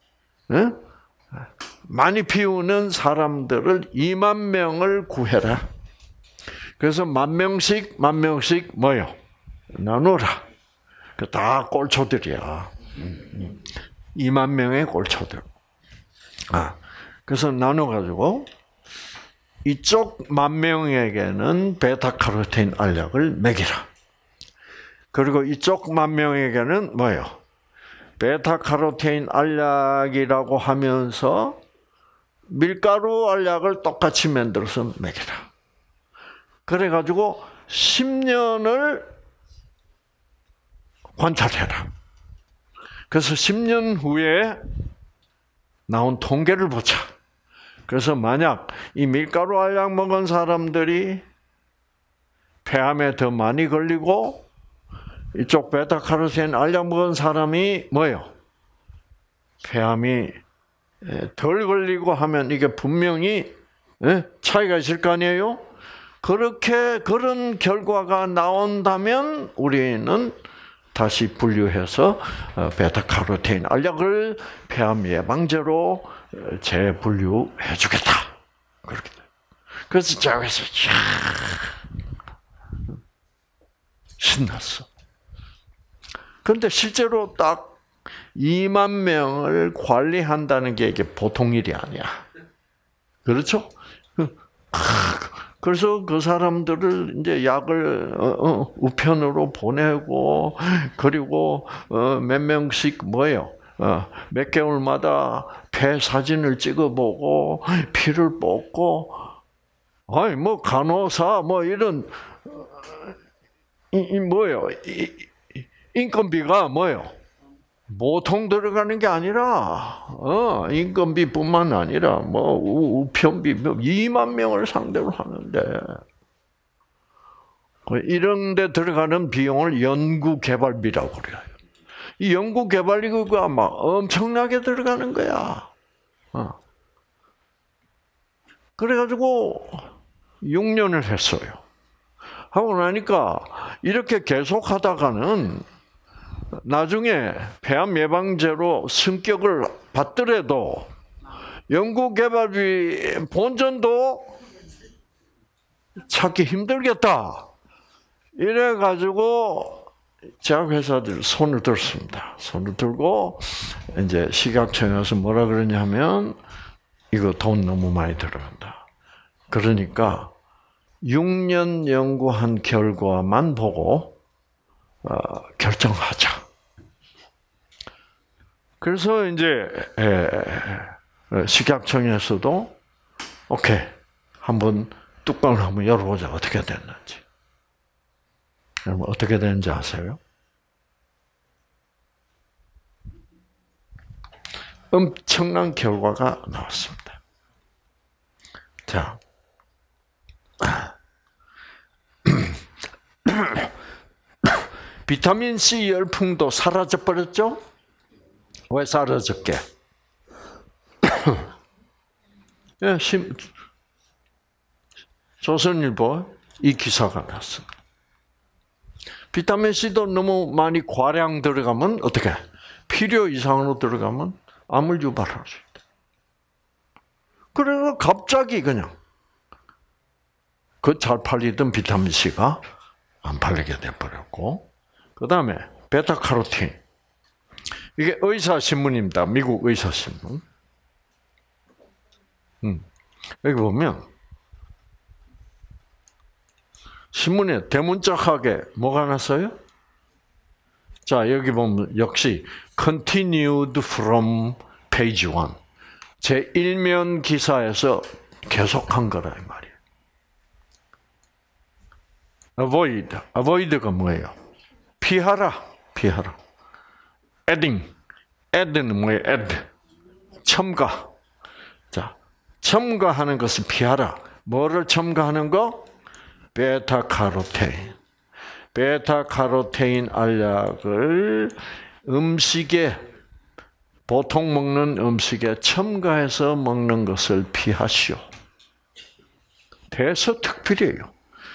많이 피우는 사람들을 2만 명을 구해라. 그래서 1만 명씩 뭐요? 나누라. 그 다 꼴초들이야. 2만 명의 꼴초들. 그래서 나눠가지고 이쪽 1만 명에게는 베타카로틴 알약을 먹이라. 그리고 이쪽 1만 명에게는 뭐예요? 베타카로틴 알약이라고 하면서 밀가루 알약을 똑같이 만들어서 먹이라. 그래가지고 10년을 관찰해라. 그래서 10년 후에 나온 통계를 보자. 그래서 만약 이 밀가루 알약 먹은 사람들이 폐암에 더 많이 걸리고 이쪽 베타카로틴 알약 먹은 사람이 뭐예요? 폐암이 덜 걸리고 하면 이게 분명히 차이가 있을 거 아니에요? 그런 결과가 나온다면 우리는 다시 분류해서 베타카로틴 알약을 폐암 예방제로 재분류해 주겠다. 그렇게. 그래서 제약회사 신났어. 그런데 실제로 딱 2만 명을 관리한다는 게 이게 보통 일이 아니야. 그렇죠? 그래서 그 사람들을 이제 약을 우편으로 보내고 그리고 몇 명씩 뭐예요? 몇 개월마다 폐 사진을 찍어보고 피를 뽑고 아니 뭐 간호사 뭐 이런 뭐예요? 인건비가 뭐예요? 보통 들어가는 게 아니라 인건비뿐만 아니라 뭐 우편비 2만 명을 상대로 하는데 이런 데 들어가는 비용을 연구개발비라고 그래요. 이 연구개발비가 막 엄청나게 들어가는 거야. 그래가지고 6년을 했어요. 하고 나니까 이렇게 계속 하다가는 나중에 폐암 예방제로 승격을 받더라도 연구개발비 본전도 찾기 힘들겠다. 이래가지고 제약회사들 손을 들었습니다. 손을 들고 이제 식약청에서 뭐라 그러냐면 이거 돈 너무 많이 들어간다. 그러니까 6년 연구한 결과만 보고 결정하자. 그래서 이제 식약청에서도 오케이, 한번 뚜껑을 한번 열어보자. 어떻게 됐는지. 여러분 어떻게 되는지 아세요? 엄청난 결과가 나왔습니다. 자, 비타민 C 열풍도 사라져 버렸죠? 왜 사라졌게? 예, 조선일보 이 기사가 났어. 비타민 C도 너무 많이 과량 들어가면 어떻게? 필요 이상으로 들어가면 암을 유발할 수 있다. 그래서 갑자기 그냥 그 잘 팔리던 비타민 C가 안 팔리게 돼버렸고, 그 다음에 베타카로틴. 이게 의사신문입니다. 미국 의사신문. 여기 보면 신문에 대문짝하게 뭐가 났어요? 자, 여기 보면 역시 continued from page 1. 제 1면 기사에서 계속한 거라 이 말이에요. avoid가 뭐예요? 피하라. add는 뭐예요? add. 첨가. 자, 첨가하는 것을 피하라. 뭐를 첨가하는 거? 베타카로테인. 베타카로테인 알약을 음식에, 보통 먹는 음식에 첨가해서 먹는 것을 피하시오. 대서특필이에요.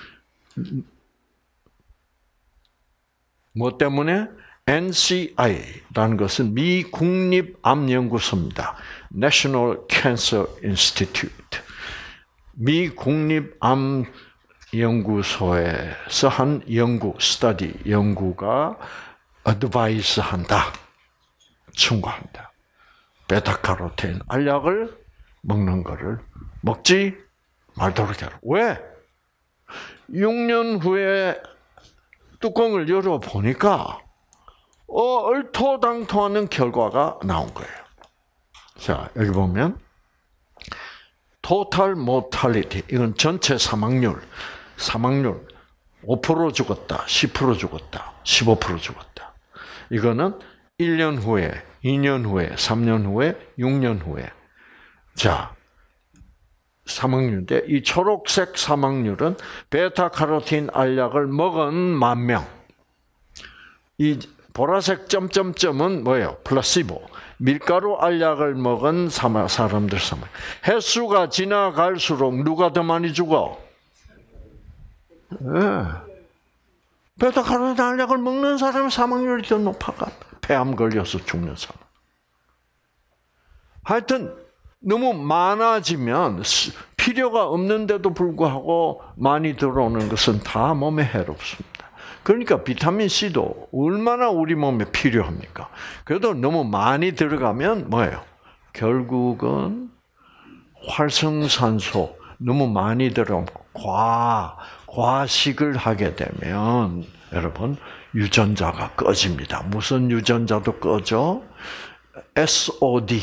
뭐 때문에? NCI라는 것은 미 국립암연구소입니다. National Cancer Institute. 미 국립암연구소에서 한 연구가 어드바이스한다. 충고한다. 베타카로틴 알약을 먹는 것을 먹지 말도록 해라. 왜? 6년 후에 뚜껑을 열어보니까 얼토당토하는 결과가 나온 거예요. 자, 여기 보면 total mortality, 이건 전체 사망률 5% 죽었다, 10% 죽었다, 15% 죽었다. 이거는 1년 후에, 2년 후에, 3년 후에, 6년 후에. 자, 사망률인데 이 초록색 사망률은 베타카로틴 알약을 먹은 10,000명. 이 보라색 점점점은 뭐예요? 플라시보. 밀가루 알약을 먹은 사람들 사망. 횟수가 지나갈수록 누가 더 많이 죽어? 네. 베타카로틴 알약을 먹는 사람 사망률이 더 높아가. 폐암 걸려서 죽는 사람. 하여튼 너무 많아지면 필요가 없는데도 불구하고 많이 들어오는 것은 다 몸에 해롭습니다. 그러니까 비타민 C도 얼마나 우리 몸에 필요합니까? 그래도 너무 많이 들어가면 뭐예요? 결국은 활성산소 너무 많이 들어오면 과식을 하게 되면 여러분 유전자가 꺼집니다. 무슨 유전자도 꺼져? SOD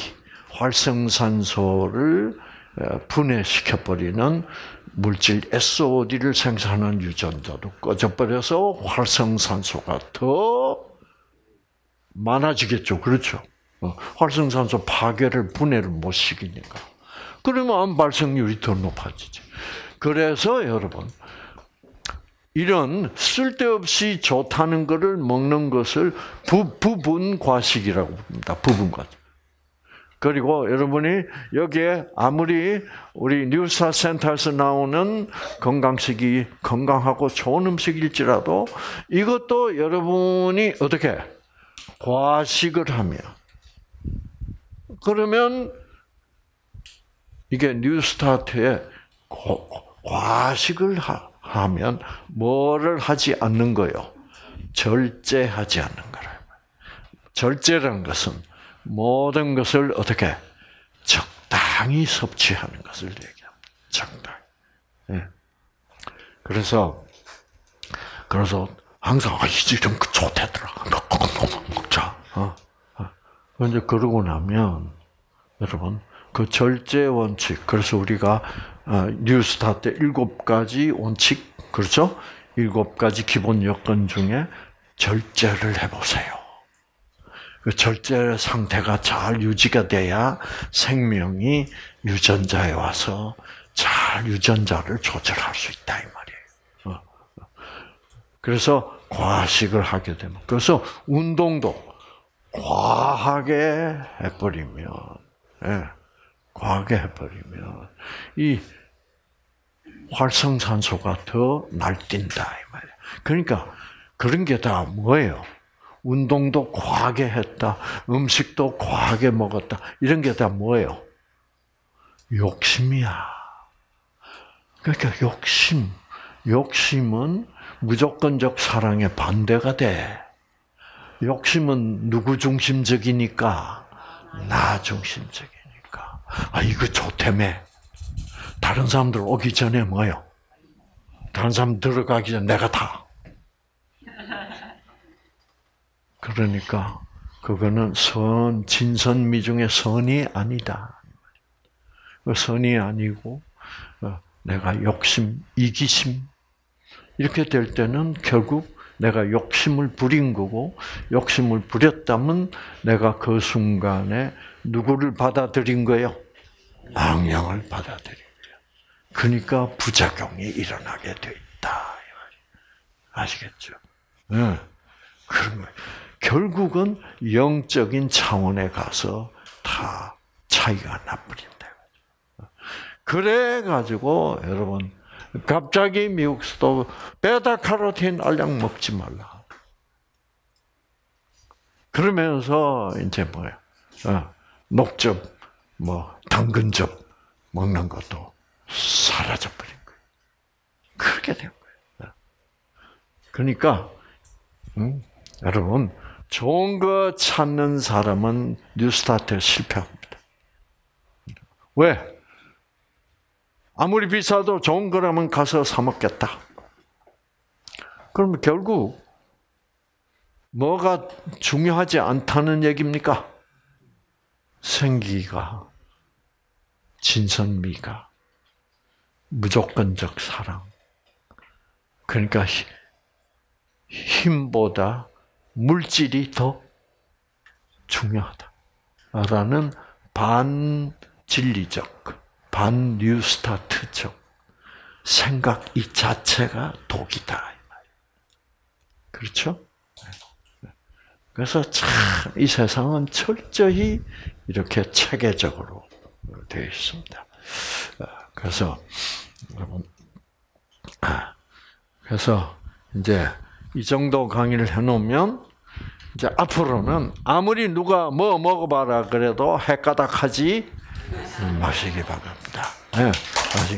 활성산소를 분해시켜버리는 물질 SOD를 생산하는 유전자도 꺼져버려서 활성산소가 더 많아지겠죠. 그렇죠? 활성산소 파괴를 분해를 못 시키니까. 그러면 암 발생률이 더 높아지죠. 그래서 여러분 이런 쓸데없이 좋다는 것을 먹는 것을 부분 과식이라고 부릅니다. 부분 과식. 그리고 여러분이 여기에 아무리 우리 뉴스타 센터에서 나오는 건강식이 건강하고 좋은 음식일지라도 이것도 여러분이 어떻게 과식을 하면 그러면 이게 뉴스타트에 과식을 하면 뭐를 하지 않는 거요? 절제하지 않는 거라. 절제라는 것은 모든 것을 어떻게 적당히 섭취하는 것을 얘기합니다. 적당히. 예. 그래서 항상 이런 거 좋대더라. 먹자. 이제 그러고 나면 여러분 그 절제 원칙. 그래서 우리가 뉴스타트 7가지 원칙, 그렇죠? 7가지 기본 요건 중에 절제를 해보세요. 그 절제 상태가 잘 유지가 돼야 생명이 유전자에 와서 잘 유전자를 조절할 수 있다 이 말이에요. 그래서 과식을 하게 되면, 그래서 운동도 과하게 해버리면, 과하게 해버리면 이 활성산소가 더 날뛴다 이 말이에요. 그러니까 그런 게 다 뭐예요? 운동도 과하게 했다, 음식도 과하게 먹었다, 이런 게 다 뭐예요? 욕심이야. 그러니까 욕심은 무조건적 사랑의 반대가 돼. 욕심은 누구 중심적이니까? 나 중심적이니까. 이거 좋다며. 다른 사람들 오기 전에 뭐예요? 다른 사람 들어가기 전에 내가 다. 그러니까 그거는 진선미 중에 선이 아니다. 선이 아니고 내가 욕심, 이기심 이렇게 될 때는 결국 내가 욕심을 부린 거고, 욕심을 부렸다면 내가 그 순간에 누구를 받아들인 거예요? 악령을 받아들인 거예요. 그러니까 부작용이 일어나게 돼 있다. 아시겠죠? 네. 그런 거예요. 결국은 영적인 차원에 가서 다 차이가 나버린다. 그래가지고 여러분 갑자기 미국에서도 베타카로틴 알약 먹지 말라. 그러면서 이제 뭐야? 녹즙, 당근즙 먹는 것도 사라져버린 거예요. 그렇게 된 거예요. 그러니까 여러분 좋은 거 찾는 사람은 뉴스타트에 실패합니다. 왜? 아무리 비싸도 좋은 거라면 가서 사 먹겠다. 그러면 결국 뭐가 중요하지 않다는 얘기입니까? 생기가, 진선미가, 무조건적 사랑. 그러니까 힘보다 물질이 더 중요하다라는 반진리적, 반뉴스타트적 생각 이 자체가 독이다. 그렇죠? 그래서 참 이 세상은 철저히 이렇게 체계적으로 되어 있습니다. 그래서 여러분, 그래서 이제 이 정도 강의를 해놓으면 이제 앞으로는 아무리 누가 뭐 먹어봐라 그래도 헷가닥하지 마시기 바랍니다. 네, 마시기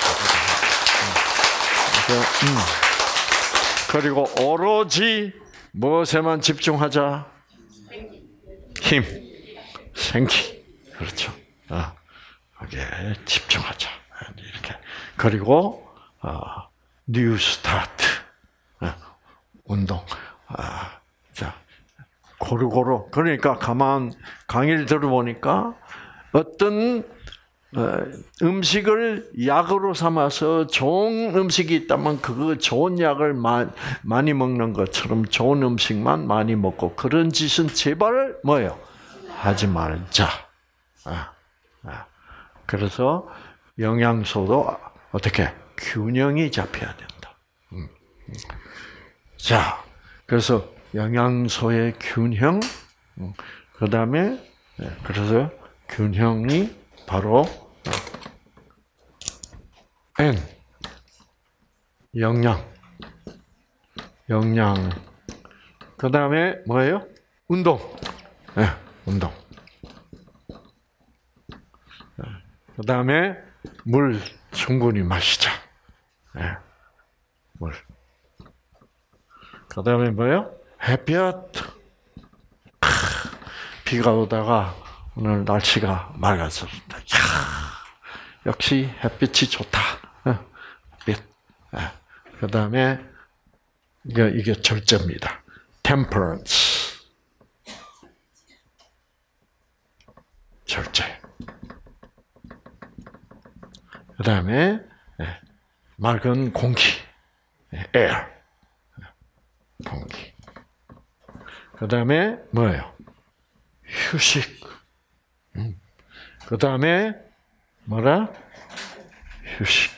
바랍니다. 그리고 오로지 무엇에만 집중하자? 힘, 생기, 그렇죠. 거기에 집중하자. 이렇게. 그리고 뉴 스타트, 운동. 자, 고루고루. 그러니까 가만 강의를 들어보니까 어떤 음식을 약으로 삼아서 좋은 음식이 있다면 그 좋은 약을 많이 먹는 것처럼 좋은 음식만 많이 먹고 그런 짓은 제발 뭐예요? 하지 말자. 그래서 영양소도 어떻게 균형이 잡혀야 된다. 자, 그래서 영양소의 균형, 그 다음에 그래서 균형이 바로 N 영양, 그 다음에 뭐예요? 운동, 운동. 그 다음에 물 충분히 마시자. 물. 그 다음에 뭐예요? 햇볕. 비가 오다가 오늘 날씨가 맑아졌다. 역시 햇빛이 좋다. 햇빛. 그다음에 이게 절제입니다. temperance. 절제. 그다음에 맑은 공기. air. 공기. 그다음에 뭐예요? 휴식. 그다음에 뭐라? 휴식.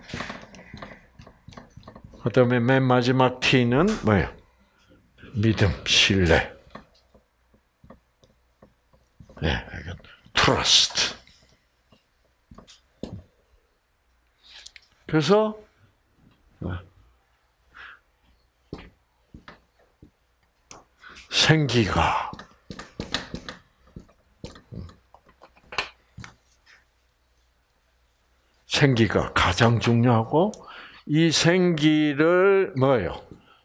그다음에 맨 마지막 T는 뭐예요? 믿음, 신뢰. 네, trust. 그래서 생기가 가장 중요하고 이 생기를 뭐예요?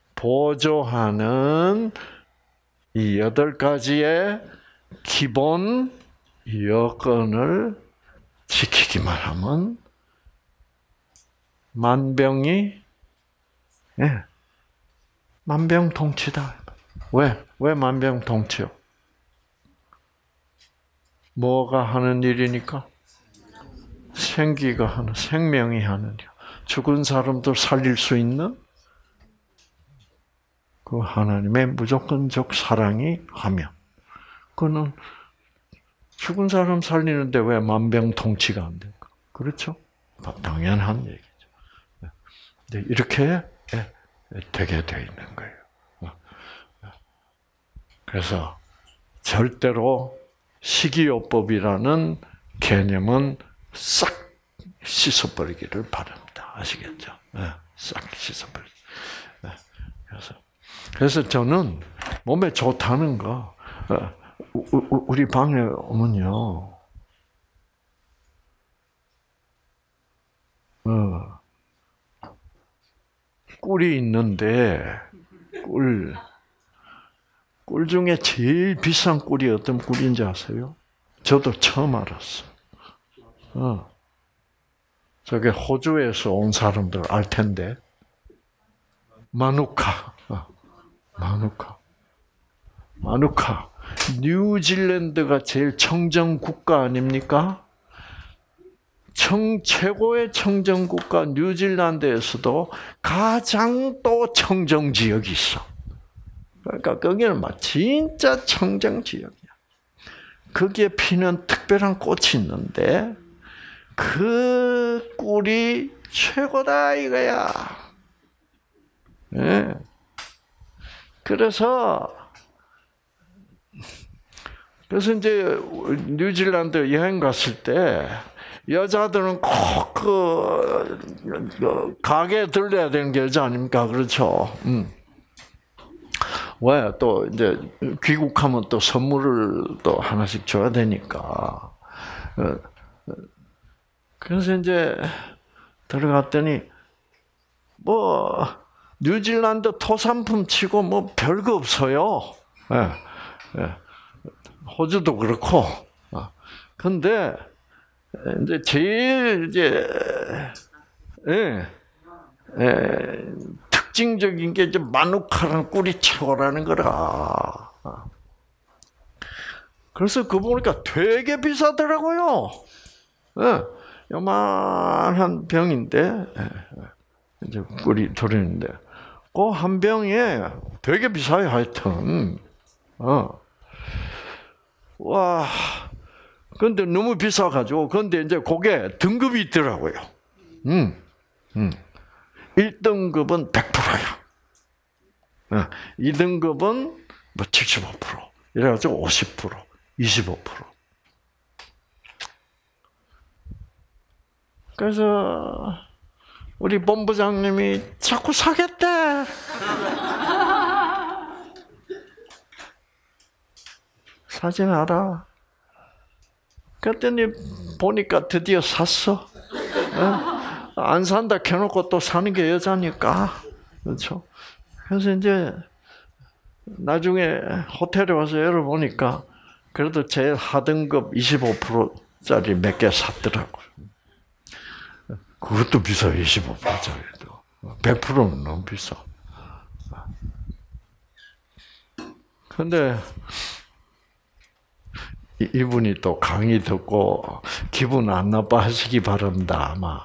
보조하는 이 8가지의 기본 여건을 지키기만 하면 만병이 만병통치다. 왜 만병통치요? 뭐가 하는 일이니까? 생기가 하는, 생명이 하는 일. 죽은 사람도 살릴 수 있는 그 하나님의 무조건적 사랑이 하면, 그거는 죽은 사람 살리는데 왜 만병통치가 안 될까? 그렇죠? 당연한 얘기죠. 근데 이렇게 되게 돼 있는 거예요. 그래서 절대로 식이요법이라는 개념은 싹 씻어버리기를 바랍니다. 아시겠죠? 싹 씻어버리기. 그래서 저는 몸에 좋다는 거, 우리 방에 오면요, 꿀이 있는데, 꿀 중에 제일 비싼 꿀이 어떤 꿀인지 아세요? 저도 처음 알았어. 저게 호주에서 온 사람들 알 텐데, 마누카. 뉴질랜드가 제일 청정 국가 아닙니까? 최고의 청정 국가 뉴질랜드에서도 가장 또 청정 지역이 있어. 그러니까 거기는 막 진짜 청정 지역이야. 거기에 피는 특별한 꽃이 있는데 그 꿀이 최고다 이거야. 네. 그래서 이제 뉴질랜드 여행 갔을 때 여자들은 꼭 그 가게에 들려야 되는 게 여자 아닙니까? 그렇죠. 왜 또 이제 귀국하면 또 선물을 또 하나씩 줘야 되니까. 그래서 이제 들어갔더니 뭐 뉴질랜드 토산품 치고 뭐 별거 없어요. 호주도 그렇고. 근데 이제 제일 특징적인 게 이제 마누카랑 꿀이 최고라는 거라. 그래서 그거 보니까 되게 비싸더라고요. 요만한 병인데 이제 꿀이 들어있는데 그 한 병에 되게 비싸요, 하여튼. 와. 근데 너무 비싸가지고, 근데 이제 그게 등급이 있더라고요. 1등급은 100%야. 2등급은 뭐 75%. 이래가지고 50%, 25%. 그래서, 우리 본부장님이 자꾸 사겠대. 사지 마라. 그랬더니 보니까 드디어 샀어. 안 산다 켜놓고 또 사는 게 여자니까. 그렇죠? 그래서 이제 나중에 호텔에 와서 열어보니까 그래도 제일 하등급 25%짜리 몇 개 샀더라고요. 그것도 비싸요, 25%짜리도. 100%는 너무 비싸. 근데 이분이 또 강의 듣고 기분 안 나빠하시기 바랍니다. 아마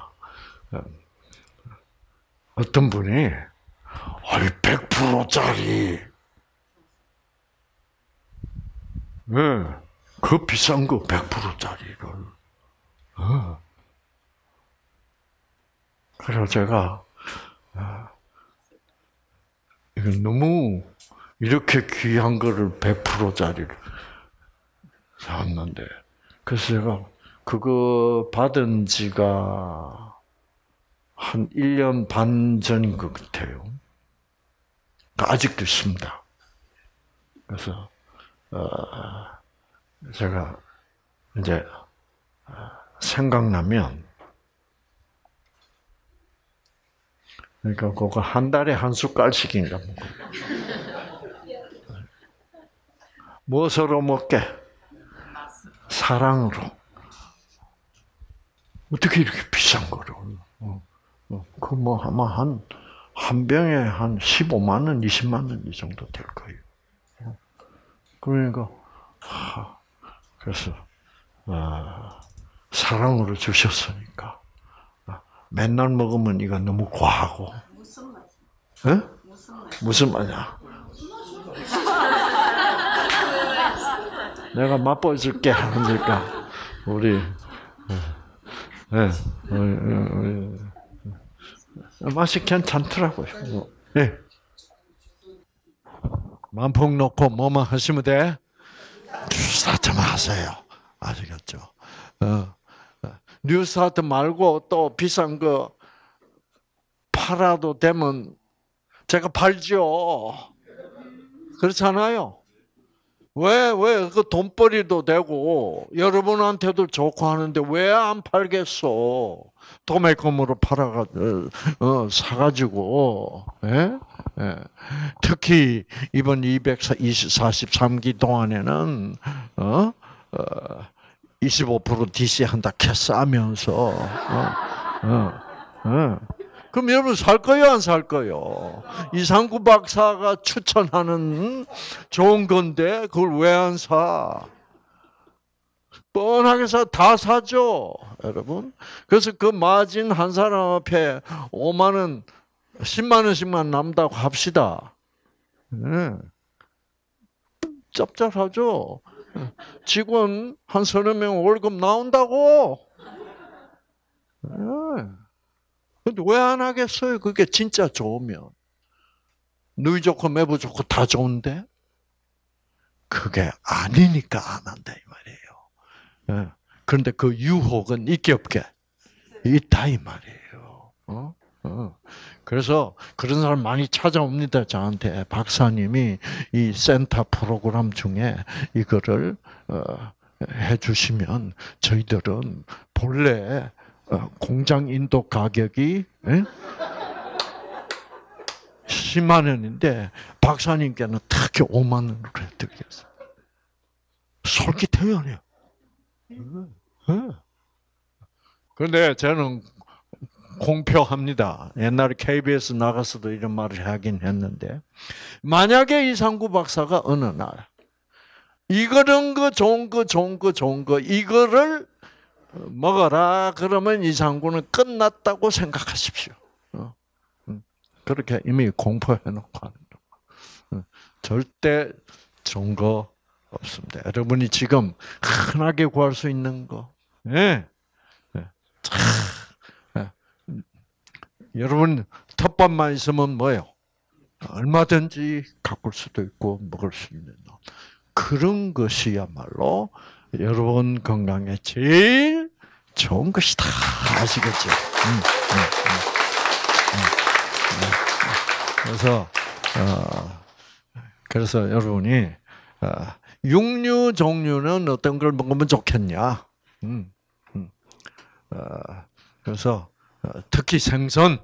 어떤 분이 100%짜리 그 비싼 거 100%짜리를 그래서 제가 이건 너무 이렇게 귀한 거를 100%짜리를 샀는데 그래서 제가 그거 받은 지가 한 1년 반 전인 것 같아요. 아직도 있습니다. 그래서 제가 이제 생각나면 그러니까 그거 한 달에 한 숟갈씩인가 먹어요. 무엇으로 먹게? 사랑으로. 어떻게 이렇게 비싼 거를? 그 뭐 아마 한 병에 한 15만 원, 20만 원 이 정도 될 거예요. 그러니까 그래서 사랑으로 주셨으니까 맨날 먹으면 이거 너무 과하고. 무슨 맛이? 에? 무슨 맛이야? 내가 맛보여줄게. 그러니까 우리 맛이 괜찮더라고요. 네. 만폭 놓고 뭐만 하시면 돼? 뉴스타트 하세요. 아시겠죠? 뉴스타트 말고 또 비싼 거 팔아도 되면 제가 팔죠. 그렇잖아요. 왜 그 돈벌이도 되고 여러분한테도 좋고 하는데 왜 안 팔겠어? 도매금으로 사가지고. 예? 예. 특히 이번 243기 동안에는 25% DC 한다 캐싸면서 그럼 여러분 살 거요, 안 살 거요? 이상구 박사가 추천하는 좋은 건데 그걸 왜 안 사? 뻔하게 다 사죠, 여러분. 그래서 그 마진 한 사람 앞에 5만 원, 10만 원씩만 남다고 합시다. 짭짤하죠. 직원 한 서너 명 월급 나온다고. 근데 왜 안 하겠어요? 그게 진짜 좋으면. 누이 좋고 매부 좋고 다 좋은데 그게 아니니까 안 한다 이 말이에요. 그런데 그 유혹은 있게 없게 있다 이 말이에요. 그래서 그런 사람 많이 찾아옵니다. 저한테 박사님이 이 센터 프로그램 중에 이거를 해주시면 저희들은 본래 공장 인도 가격이 10만 원인데 박사님께는 특히 5만 원으로 해드리겠어요. 솔깃해요. 그런데 저는 공표합니다. 옛날에 KBS 나가서도 이런 말을 하긴 했는데 만약에 이상구 박사가 어느 날 이거는 거 좋은 거 이거를 먹어라 그러면 이상구는 끝났다고 생각하십시오. 그렇게 이미 공포해놓고 하는 거. 절대 좋은 거 없습니다. 여러분이 지금 흔하게 구할 수 있는 거. 네. 여러분 텃밭만 있으면 뭐예요? 얼마든지 가꿀 수도 있고 먹을 수 있는 그런 것이야말로 여러분 건강에 제일 좋은 것이다. 아시겠죠? 그래서 여러분이 육류 종류는 어떤 걸 먹으면 좋겠냐? 그래서 특히 생선은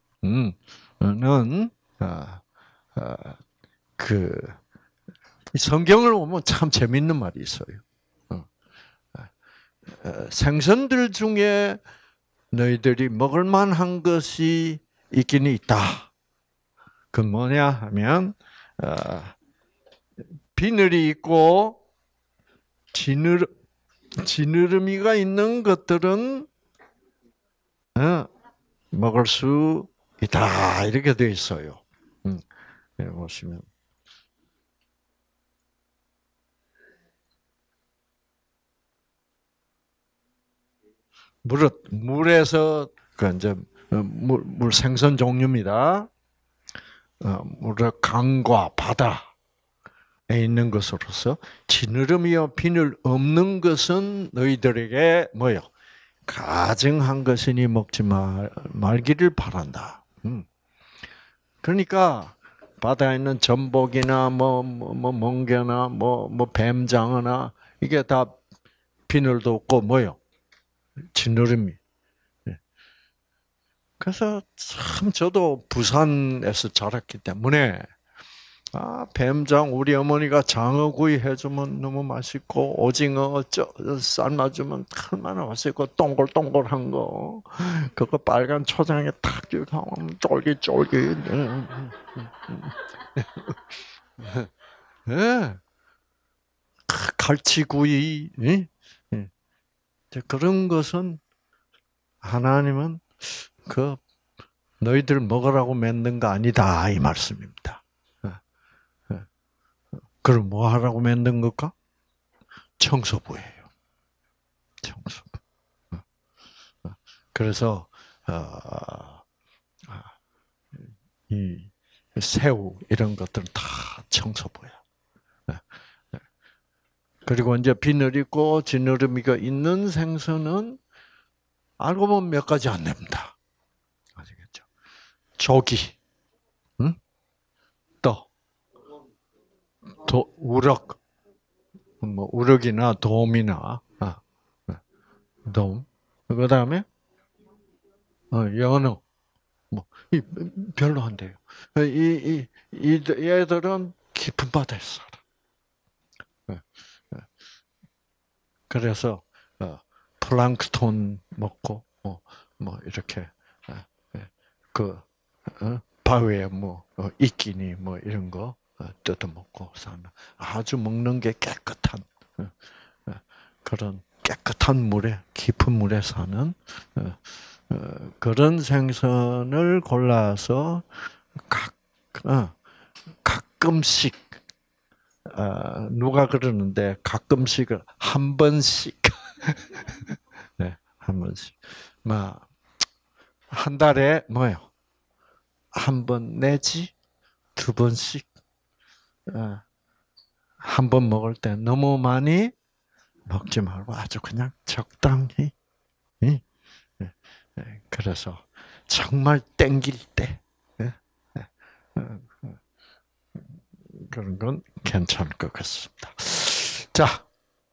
성경을 보면 참 재밌는 말이 있어요. 생선들 중에 너희들이 먹을 만한 것이 있긴 있다. 그 뭐냐 하면 비늘이 있고 지느러미가 있는 것들은 먹을 수 있다. 이렇게 되어 있어요. 보시면. 물에서, 이제, 물 생선 종류입니다. 물의 강과 바다에 있는 것으로서, 지느러미와 비늘 없는 것은 너희들에게 뭐요? 가증한 것이니 먹지 말기를 바란다. 그러니까, 바다에 있는 전복이나, 멍게나, 뱀장어나, 이게 다 비늘도 없고, 뭐요? 지느러미. 그래서 참 저도 부산에서 자랐기 때문에 뱀장 우리 어머니가 장어구이 해주면 너무 맛있고 오징어 삶아주면 얼마나 맛있고 동글동글한 거 그거 빨간 초장에 탁 하면 쫄깃쫄깃. 네. 갈치구이. 그런 것은 하나님은 너희들 먹으라고 만든 거 아니다 이 말씀입니다. 그럼 뭐 하라고 만든 걸까? 청소부예요. 청소부. 그래서 이 새우 이런 것들은 다 청소부예요. 그리고 이제 비늘 있고 지느러미가 있는 생선은 알고 보면 몇 가지 안 됩니다. 아시겠죠? 조기, 또 우럭, 우럭이나 돔이나 돔. 그 다음에 연어, 별로 안 돼요. 얘들은 깊은 바다에 살아. 그래서 플랑크톤 먹고 이렇게 바위에 이끼니 이런 거 뜯어 먹고 사는 아주 먹는 게 깨끗한 그런 깨끗한 물에 깊은 물에 사는 그런 생선을 골라서 가끔씩 누가 그러는데 가끔씩은 한 번씩 네, 한 번씩 한 달에 한 번 내지 두 번씩 한 번 먹을 때 너무 많이 먹지 말고 아주 그냥 적당히 그래서 정말 땡길 때 그런 건 괜찮을 것 같습니다. 자,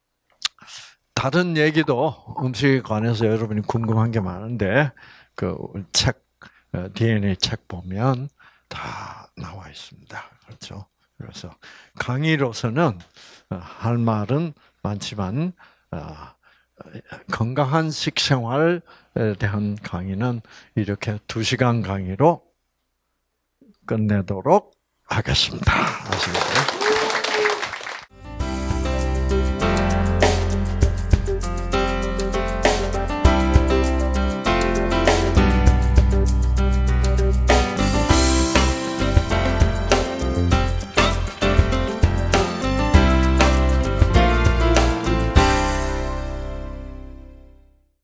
다른 얘기도 음식에 관해서 여러분이 궁금한 게 많은데 그 책 DNA 책 보면 다 나와 있습니다. 그렇죠? 그래서 강의로서는 할 말은 많지만 건강한 식생활에 대한 강의는 이렇게 2시간 강의로 끝내도록 하겠습니다. 아시겠죠?